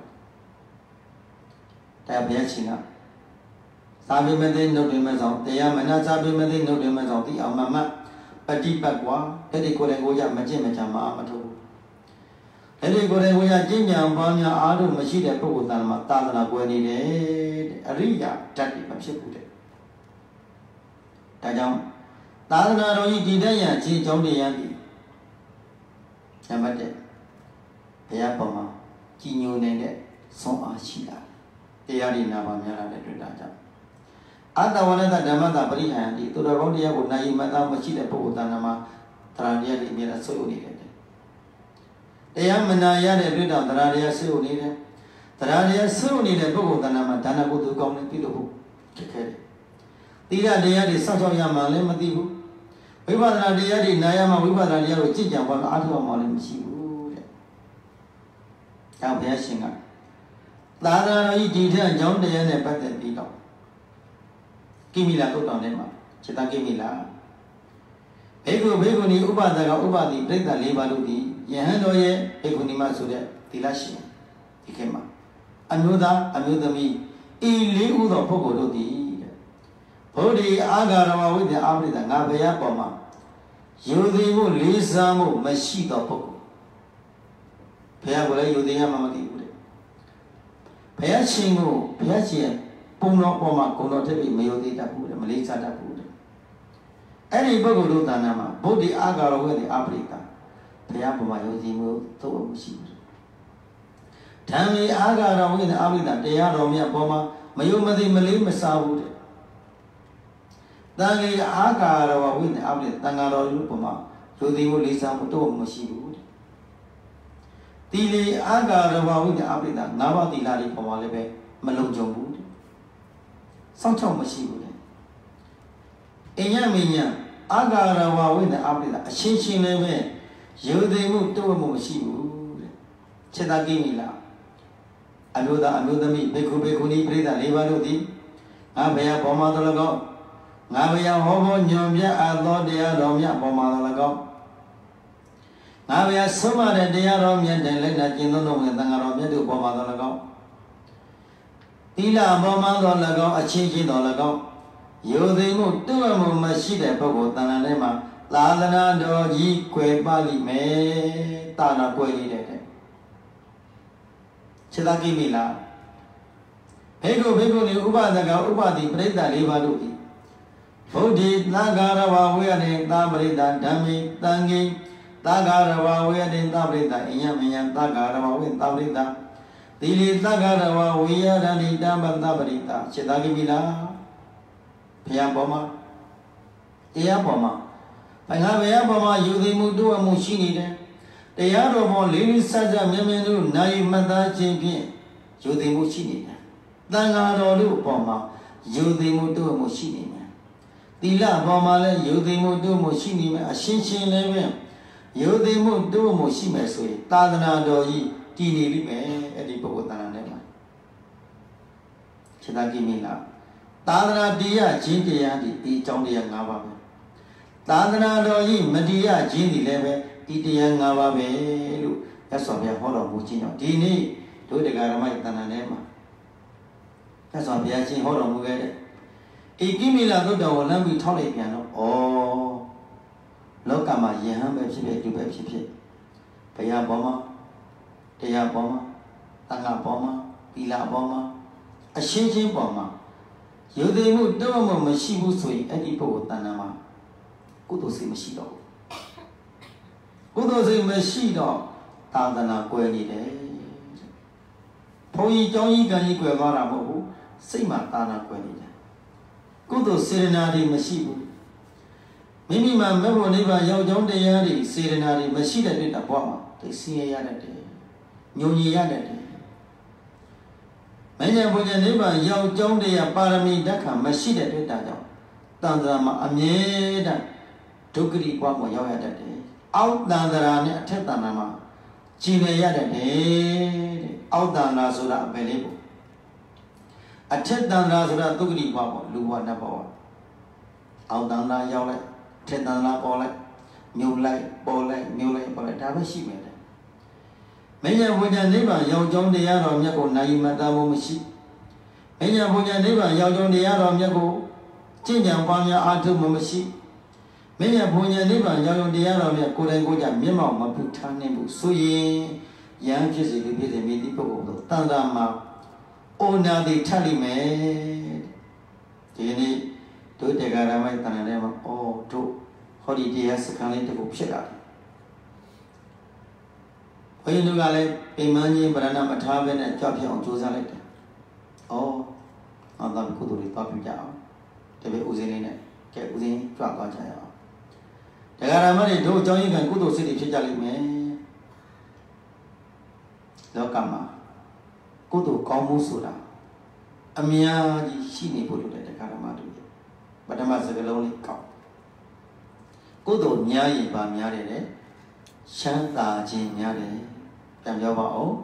တရားဘုရားရှင်ကသာဝိမသိနှုတ်တွေမဲ့ဆောင်တရားမနာသာဝိမသိနှုတ်တွေမဲ့ဆောင်ဒီအောင်မမပฏิပတ်ကွာအဲ့ဒီကိုယ်တိုင်ကိုယ်ရမကျင့်မကြံမအားမထုတ်အဲ့ဒီကိုယ်တိုင်ကိုယ်ရကျင့်ကြံပွားများအားထုတ်မရှိတဲ့ပုဂ္ဂိုလ်တဏ္ဍာမှာသာသနာကွယ်နေတယ်တဲ့အရိယာဓာတ်တွေမဖြစ်ဘူးတဲ့ဒါကြောင့်သာသနာတော်ကြီးတည်တဲ့ရန်ခြေကြောင်းတရားကြီးနံပါတ်တစ်ဘုရားပေါ်မှာကြီးညိုနေတဲ့ဆုံးအားရှိတာတရားတွေနာပါများလာတဲ့တွေ့တာကြောင့်အတ္တဝရဒဓမ္မတာပရိဟံဒီသူတော်ကောင်းတရားကိုနိုင်ယူမှတ်သားမရှိတဲ့ပုဂ္ဂိုလ်တဏ္ဍာမှာတရားတရားတွေအမြဲတမ်းဆွေးနွေးနေတယ်တရားမနာရတဲ့တွေ့တော့တရားတရားဆွေးနွေးနေတယ်တရားတရားဆွေးနွေးနေတဲ့ပုဂ္ဂိုလ်တဏ္ဍာမှာဒါနကုသိုလ်ကောင်းတဲ့ပြုလို့ခက်ခဲတယ်သီလတရားတွေစောင့်ရှောက်ရမှလည်းမသိဘူးဝိပဿနာတရားတွေနာရမှဝိပဿနာတရားကိုကြင်ကြံပါအားထုတ်မှလည်းမရှိဘူးတဲ့။ဒါဘုရားရှင်ကသာသနာတော်ကြီးဒီထက်အကြောင်းတရားနဲ့ပတ်သက်ပြီးတော့ကိမိလာသုတ်တော်ထဲမှာจิตကိမိလာဘေကုဘေကုဏီဥပဒကဥပတိပြိဿ၄ပါးတို့သည်ယဟန်တော်ရဲ့ဘေကုဏီမဆိုတဲ့သီလရှင်ဒီခေတ်မှာအမျိုးသားအမျိုးသမီးဤလေးဥသောပုဂ္ဂိုလ်တို့သည်ဘုဒ္ဓီအာဂါရဝဝိတ္တအာပရိသငါဘုရားပေါ်မှာယူသည်မှုလေးစားမှုမရှိသောပုဂ္ဂိုလ်ဘုရားကိုလည်းယူသည်ရမှမသိဘူးတဲ့ဘုရားရှင်ကိုဘုရားရှင်ပုံတော်ပေါ်မှာဂုဏ်တော်ထက်ပြီးမယူသည်တတ်ဘူးတဲ့မလေးစားတတ်ဘူးတဲ့အဲ့ဒီပုဂ္ဂိုလ်တို့တဏ္ဍာမှာဘုဒ္ဓီအာဂါရဝိတ္တအာပရိသဘုရားပေါ်မှာယူသည်မှုသို့မရှိဘူးဓမ္မေအာဂါရဝိတ္တအာပရိသတရားတော်မြတ်ပေါ်မှာမယူမသိမလေးမစားဘူးတဲ့တန်ကြီးအာဂါရဝဝိနည်းအပ္ပိတန်ဃာတော်လူပေါ်မှာလူသိမှုလေးစားမှုတော့မရှိဘူးတဲ့တီလီအာဂါရဝဝိနည်းအပ္ပိတငါးပါးသီလတွေပေါ်မှာလည်းပဲမလုံခြုံဘူးတဲ့စောင့်ချောက်မရှိဘူးတဲ့အညမညအာဂါရဝဝိနည်းအပ္ပိတအရှင်းရှင်းလည်းပဲယူသိမှုတော့မှုမရှိဘူးတဲ့ခြေသာကိမိလားအမျိုးသားအမျိုးသမီးဘေခုဘေခုနီပြိဿ၄ပါးတို့သည်ငါဘုရားပေါ်မှာတော်၎င်းငါဘုရားဟောဖို့ညွန်ပြအပ်သောတရားတော်မြတ်ပေါ်မှာ၎င်းငါဘုရားဆုံးမတဲ့တရားတော်မြတ်တိုင်လိုက်နာကျင့်သုံးတော်မူတဲ့သံဃာတော်မြတ်တို့ပေါ်မှာ၎င်းသီလပေါ်မှာသော၎င်းအချင်းချင်းတော်၎င်းယူသိမှုတွတ်မှုမရှိတဲ့ပုဂ္ဂိုလ်တဏ္ဍာထဲမှာသာသနာတော်ကြီးကွယ်ပါလိမ့်မယ်တာနာကွယ်ရည်တဲ့ခြေသာကိမိလားဘေကုဘေကုဏီဥပဒကဥပတိပရိသတ်၄ပါးတို့သည်ဗုဒ္ဓေသံဃာရဝဝေယတေသာပရိသဓမ္မေတံငိသံဃာရဝဝေယတေသာပရိသအညမယံသံဃာရဝဝေသာပရိသသီလီသံဃာရဝဝေယရဏိတမ္ပသပရိသစေတကိမိလားဘုရားပေါ်မှာတရားပေါ်မှာဘုရားဘုရားပေါ်မှာယူသိမှုတိုးအမှုရှိနေတယ်တရားတော်ပေါ်လေးလေးဆက်ဆက်မြဲမြဲတို့နိုင်မှတ်သားခြင်းဖြင့်ယူသိမှုရှိနေတယ်သံဃာတော်တို့ပေါ်မှာယူသိမှုတိုးအမှုရှိနေတယ်သီလပေါ်မှာလည်းယူသိမှုတိုးမှုရှိနေမယ်အရှင်းရှင်းလည်းပဲယူသိမှုတိုးမှုရှိမယ်ဆိုရင်သာသနာတော်ကြီးတည်နေလိမ့်မယ်အဲ့ဒီပုဂ္ဂိုလ်သာသနာထဲမှာခြေသာကိမိလားသာသနာတရားခြင်းတရားဒီဒီအကြောင်းတရား၅ပါးပဲသာသနာတော်ကြီးမတရားခြင်းဒီလည်းပဲဒီတရား၅ပါးပဲလို့ရသော်ဘုရားဟောတော်မူခြင်းကြောင့်ဒီနေ့တို့တရားဓမ္မရဲ့သာသနာထဲမှာရသော်ဘုရားရှင်ဟောတော်မူခဲ့တဲ့ဧကိမိလာသုတ္တဝလမ်းပြီးထောက်လိုက်ပြန်တော့ဩလောကမှာယဟန်ပဲဖြစ်ဖြစ်ဒီပဲဖြစ်ဖြစ်ဘုရားပေါ်မှာတရားပေါ်မှာသံဃာပေါ်မှာသီလပေါ်မှာအရှင်းချင်းပေါ်မှာယူသိမှုတော့မှမရှိဘူးဆိုရင်အဲ့ဒီပုဂ္ဂိုလ်တဏ္ဍာမှာကုသိုလ်စိတ်မရှိတော့ဘူးကုသိုလ်စိတ်မရှိတော့သာသနာကွယ်နေတယ်ဘုန်းကြီးကျောင်းကြီးကံကြီးကွယ်သွားတာမဟုတ်ဘူးစိတ်မှာတာနာကွယ်နေတယ်ကုသိုလ်စေတနာတွေမရှိဘူးမိမိမှာမေဖို့နိဗ္ဗာန်ရောက်ကြောင်းတရားတွေစေတနာတွေမရှိတဲ့တွေ့တာဘဝမှာသိဆင်းရဲရတတ်တယ်ညုံညီရတတ်တယ်မဉ္ဇဉ်ဘုရားနိဗ္ဗာန်ရောက်ကြောင်းတရားပါရမီဓာတ်ခံမရှိတဲ့တွေ့တာကြောင့်တန်ត្រာမှာအမြဲတမ်းဒုက္ခရိပွားမှုရောက်ရတတ်တယ်အောက်တန်ត្រာနဲ့အထက်တန်ត្រာမှာကြည်လည်ရတတ်တယ်တဲ့အောက်တန်ត្រာဆိုတာအပယ်လေးပေါ့အထက်တန်ត្រာဆိုတာဒုက္ခရိပွားပေါ့လူဘဝနတ်ဘဝအောက်တန်ត្រာရောက်လိုက်ထက်တန်ត្រာပေါ်လိုက်မြုပ်လိုက်ပေါ်လိုက်မြုပ်လိုက်ပေါ်လိုက်ဒါပဲရှိမယ်တဲ့မဉ္ဇဉ်ဘုရားနိဗ္ဗာန်ရောက်ကြောင်းတရားတော်မြတ်ကိုနိုင်မှတ်သားမှုမရှိမဉ္ဇဉ်ဘုရားနိဗ္ဗာန်ရောက်ကြောင်းတရားတော်မြတ်ကိုကျင့်ကြံပွားများအားထုတ်မှုမရှိမဉ္ဇဉ်ဘုရားနိဗ္ဗာန်ရောက်ကြောင်းတရားတော်မြတ်ကိုယ်တိုင်ကိုယ်ကြမျက်မှောက်မပြုထားနိုင်ဘူးဆိုရင်ယံဖြစ်စေဖြစ်စေမိတိပုဂ္ဂိုလ်တို့တန်ត្រာမှာအိုနာတိထပ်လိမ့်မယ်ဒီနေ့တို့တရားဓမ္မတန်ត្រာထဲမှာအော်တို့ဟောဒီတရားစခန်းလေးတခုဖြစ်လာတယ်ဘုန်းကြီးတို့ကလည်းပိမှန်းကြီးဗရဏမထားဘဲနဲ့ကြောက်ဖြစ်အောင်ကြိုးစားလိုက်တယ်။အော်အသာကုသိုလ်တွေသွားပြကြအောင်။တပည့်ဦးစင်းလေးနဲ့ကဲဦးစင်းကြွသွားကြရအောင်။တရားဓမ္မတွေတို့အကြောင်းရင်းကကုသိုလ်စိတ်တွေဖြစ်ကြလိမ့်မယ်။လောကမှာကုသိုလ်ကောင်းမှုဆိုတာအများကြီးရှိနေဖို့လိုတဲ့တရားဓမ္မတွေပထမစကားလုံးလေးကောက်ကုသိုလ်များရင်ပါများတယ်လေချမ်းသာခြင်းများတယ်ပြန်ပြောပါဦး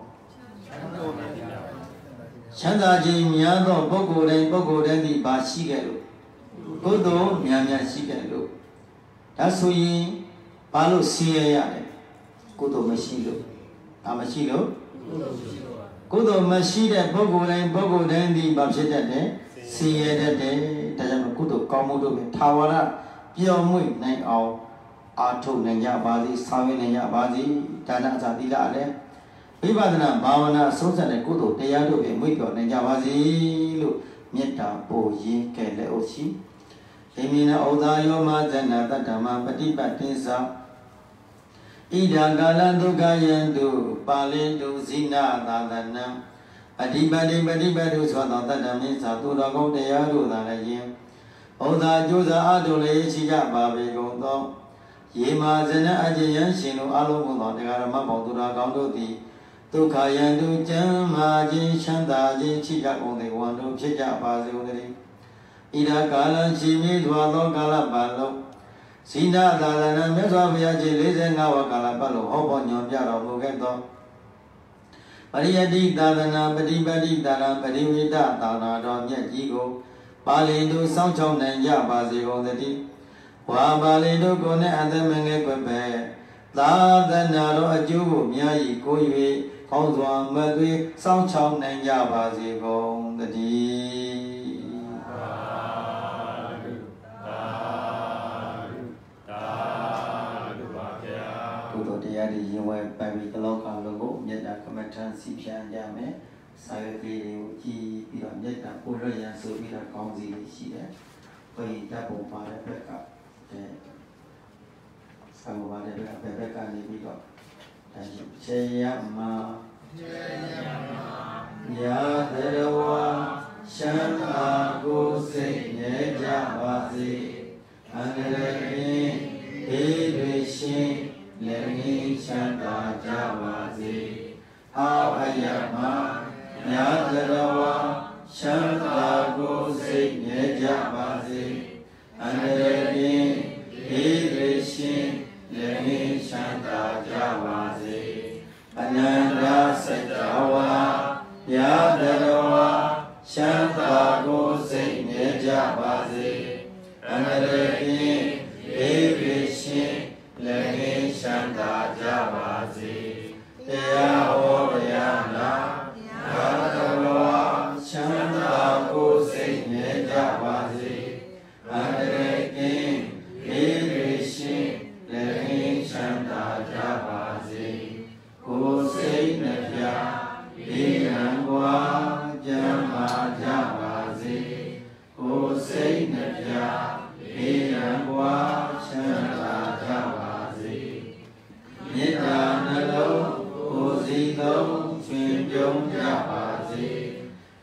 ချမ်းသာခြင်းများသောပုဂ္ဂိုလ်တိုင်းပုဂ္ဂိုလ်တိုင်းဒီပါရှိခဲ့လို့ကုသိုလ်များများရှိခဲ့လို့ဒါဆိုရင်ဘာလို့ဆင်းရဲရလဲကုသိုလ်မရှိလို့ဒါမရှိလို့ကုသိုလ်မရှိတဲ့ပုဂ္ဂိုလ်တိုင်းပုဂ္ဂိုလ်တိုင်းဒီဘာဖြစ်တတ်တယ်ဆင်းရဲတတ်တယ်ဒါကြောင့်ကုသိုလ်ကောင်းမှုတို့ပဲထာဝရပျော်မွေ့နိုင်အောင်အာထုတ်နိုင်ကြပါစေဆောင်ရွက်နိုင်ကြပါစေဒါနအစာသီလလည်းဝိပဿနာဘာဝနာအဆုံးစပ်တဲ့ကုသိုလ်တရားတို့ပဲမွေ့ပျော်နိုင်ကြပါစေလို့မေတ္တာပို့ရင်းကဲ့လည်းအိုရှိဣမိနဩသာယောမဇဏတတ္တမပฏิပတ်တိသဣဒံကာလဒုက္ခယံတုပါဠိတုဇိနာသာသနံအဓိပတိပฏิပတ်တုသောသောတတ္တမိသသူတော်ကောင်းတရားတို့သာလည်းယင်ဩသာကျိုးစားအထုလည်းရှိကြပါပေကုန်သောယေမာဇနအကျဉ်ယံရှင်တို့အလုံးစုံသောတရားဓမ္မပေါင်းသူတော်ကောင်းတို့သည်ဒုက္ခယံတုကျမ်းမာခြင်းချမ်းသာခြင်းရှိကြကုန်သည်ဝန်တို့ဖြစ်ကြပါစေကုန်သတည်းဣဒကာလရှိမည်စွာသောကာလပတ်လုံးဇိနာသာသနာမြတ်စွာဘုရားကြီး၄၅ဝါကာလပတ်လုံးဟောပေါ်ညွှန်ပြတော်မူခဲ့သောပရိယတိသာသနာပฏิပတ်တိသာရပရိဝိတသာသနာတော်မြတ်ကြီးကိုပါဠိတို့စောင့်ချောင်းနိုင်ကြပါစေကုန်သတည်းဝါပါဠိတို့ကိုနဲ့အသက်မငယ်ကွယ်ပဲသာသနာတော်အကျိုးကိုများ၏ကို၍ကောင်းစွာမသွေစောင့်ချောင်းနိုင်ကြပါစေကုန်သတည်းသာဓုသာဓုသာဓုပါဗျာဘုဒ္ဓတရားတွေရင်ဝဲပိုင်ပြီးတလောကလုံးကိုမေတ္တာကမ္မထံစီဖြန်းကြမယ်စာရွက်လေးတွေကိုကြည်ပြီးတော့မေတ္တာပို့ရရန်ဆိုပြီးတော့ကောင်းစီလေးရှိတယ်ဘုရားတပ်ပုံပါတဲ့ဘက်ကအဲဆံပါတဲ့ဘက်ကဘက်ကနေပြီးတော့ခြေရမှာခြေရမှာညာတရဝရှမ်းသာကိုစိတ်နေကြပါစေအန္တရာယ်ကင်းဒေတွေရှင်လည်းငြိမ်းချမ်းသာကြပါစေအာဝယမညာတရဝရှမ်းသာကိုစိတ်နေကြပါစေအန္တရာယ်ကင်းဒေတွေရှင်လည်းငြိမ်းချမ်းသာကြပါစေအနန္တစัจ java ညာတရဝရှမ်းသာကိုစိတ်နေကြပါစေအန္တရာယ်ကင်းဒေတွေရှင်လည်းငြိမ်းချမ်းသာကြပါစေတရားဟောတရားနာညာတရဝရှမ်းသာကိုစိတ်နေကြပါစေအန္တရာယ်ကင်းဒေတွေရှင်လည်းငြိမ်းချမ်းသာကြပါစေကိုယ်စိတ်နှပြဒီရန်ကွာကြမ်းပါကြပါစေကိုယ်စိတ်နှပြဒီရန်ကွာချမ်းသာကြပါစေမေတ္တာနှလုံးကိုယ်စီသုံးရှင်ပြုံးကြပါစေ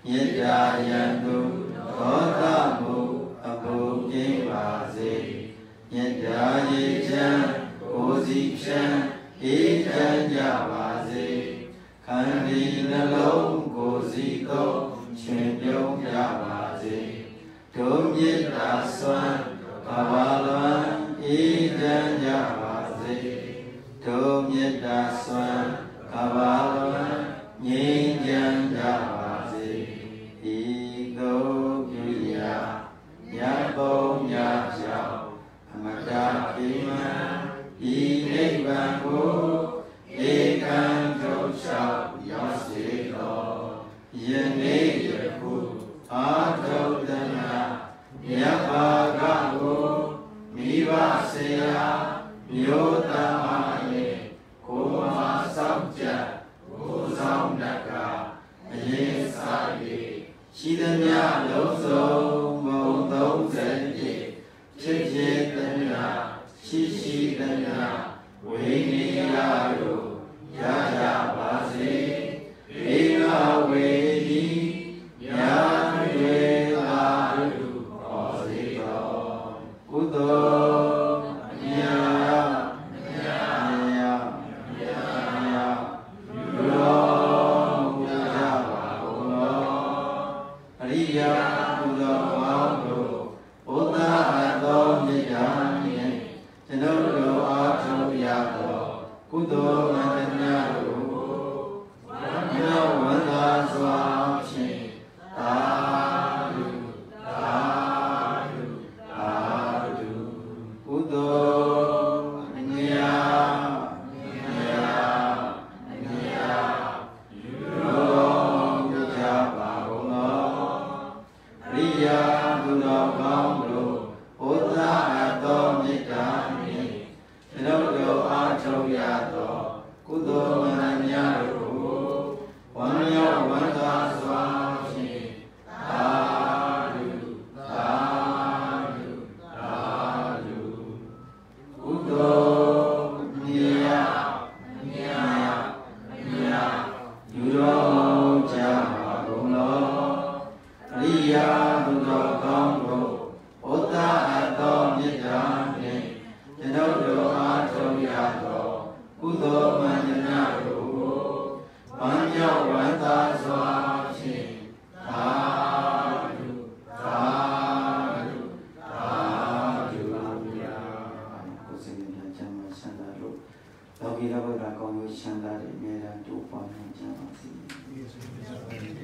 မေတ္တာယံတုဒေါသမှုအပူကင်းပါစေမေတ္တာရေချမ်းကိုယ်စီချမ်းအေးချမ်းကြပါစေခန္ဒီနှလုံးကိုယ်စီသုံးရှင်ပြုံးကြပါစေဒုမေတ္တာစွမ်းဘဝလွန်အေးချမ်းကြပါစေဒုမေတ္တာစွမ်းဘဝလွန်ငြိမ်းချမ်းကြပါစေဤသို့ပြုရာမြတ်ဘုံမြတ်ကြောင့်အမတခိမံဤနိဗ္ဗာန်ကိုဧကံထုတ်လျှောက်ရောက်စေတော်ယနေ့ယခုအာထုတနာမြတ်ဘာကကိုမိဘဆရာမျိုးသားရဲ့ကိုယ်မှာစောင့်ကြကိုယ်ဆောင်တကအရင်စား၍ရှိသမျှလုံးစုံဘုံသုံးဆယ်ပြည့်ဖြစ်ဖြစ်သမျှရှိရှိသမျှဝိနည်းရတို့ရကြပါစေဧကဝေဒီညာတွေသာတို့ဟောစေတော်ကုသိုလ်အမြတ်အမြတ်အမြတ်အမြတ်ယူတော်မူကြပါကုန်သောအရိယာကုသိုလ်ပေါင်းတို့ဘုရားအသောမြတ်ဉာဏ်ဖြင့်ကျွန်ုပ်တို့အားထုတ်ရသောကုသိုလ်မှန်သမျှတို့ကိုဝမ်းမြောက်ဝမ်းသာစွာဖြင့်သာဓုသာဓုသာဓုကုသိုလ်အမြတ်အမြတ်အမြတ်ယူတော်မူကြပါကုန်သောအရိယာကုသိုလ်ပေါင်းတို့ဘုရားအသောမေတ္တာဖြင့်ကျွန်ုပ်တို့အားထုတ်ရသောကုသိုလ်မှန်သမျှတို့ကိုဝမ်းမြောက်ဝမ်းသာစွာဖြင့်သာဓုသာဓုသာဓုကုသိုလ်မြတ်မြတ်မြတ်ယူတော်ကြပါကုန်သောအရိယာကုသိုလ်ကောင်းတို့ဘုရားအသောမေတ္တာဖြင့်ကျွန်ုပ်တို့အားထုတ်ရသောကုသိုလ်မှန်သမျှတို့ကိုဝမ်းမြောက်ဝမ်းသာစွာဖြင့်သာဓုသာဓုသာဓုပါဗျာကိုယ်စိတ်ဉာဏ်ချမ်းသာချမ်းသာလို့လောကီလောကကောင်းကျိုးချမ်းသာတွေအမြဲတမ်းတိုးပွားနိုင်ကြပါစေ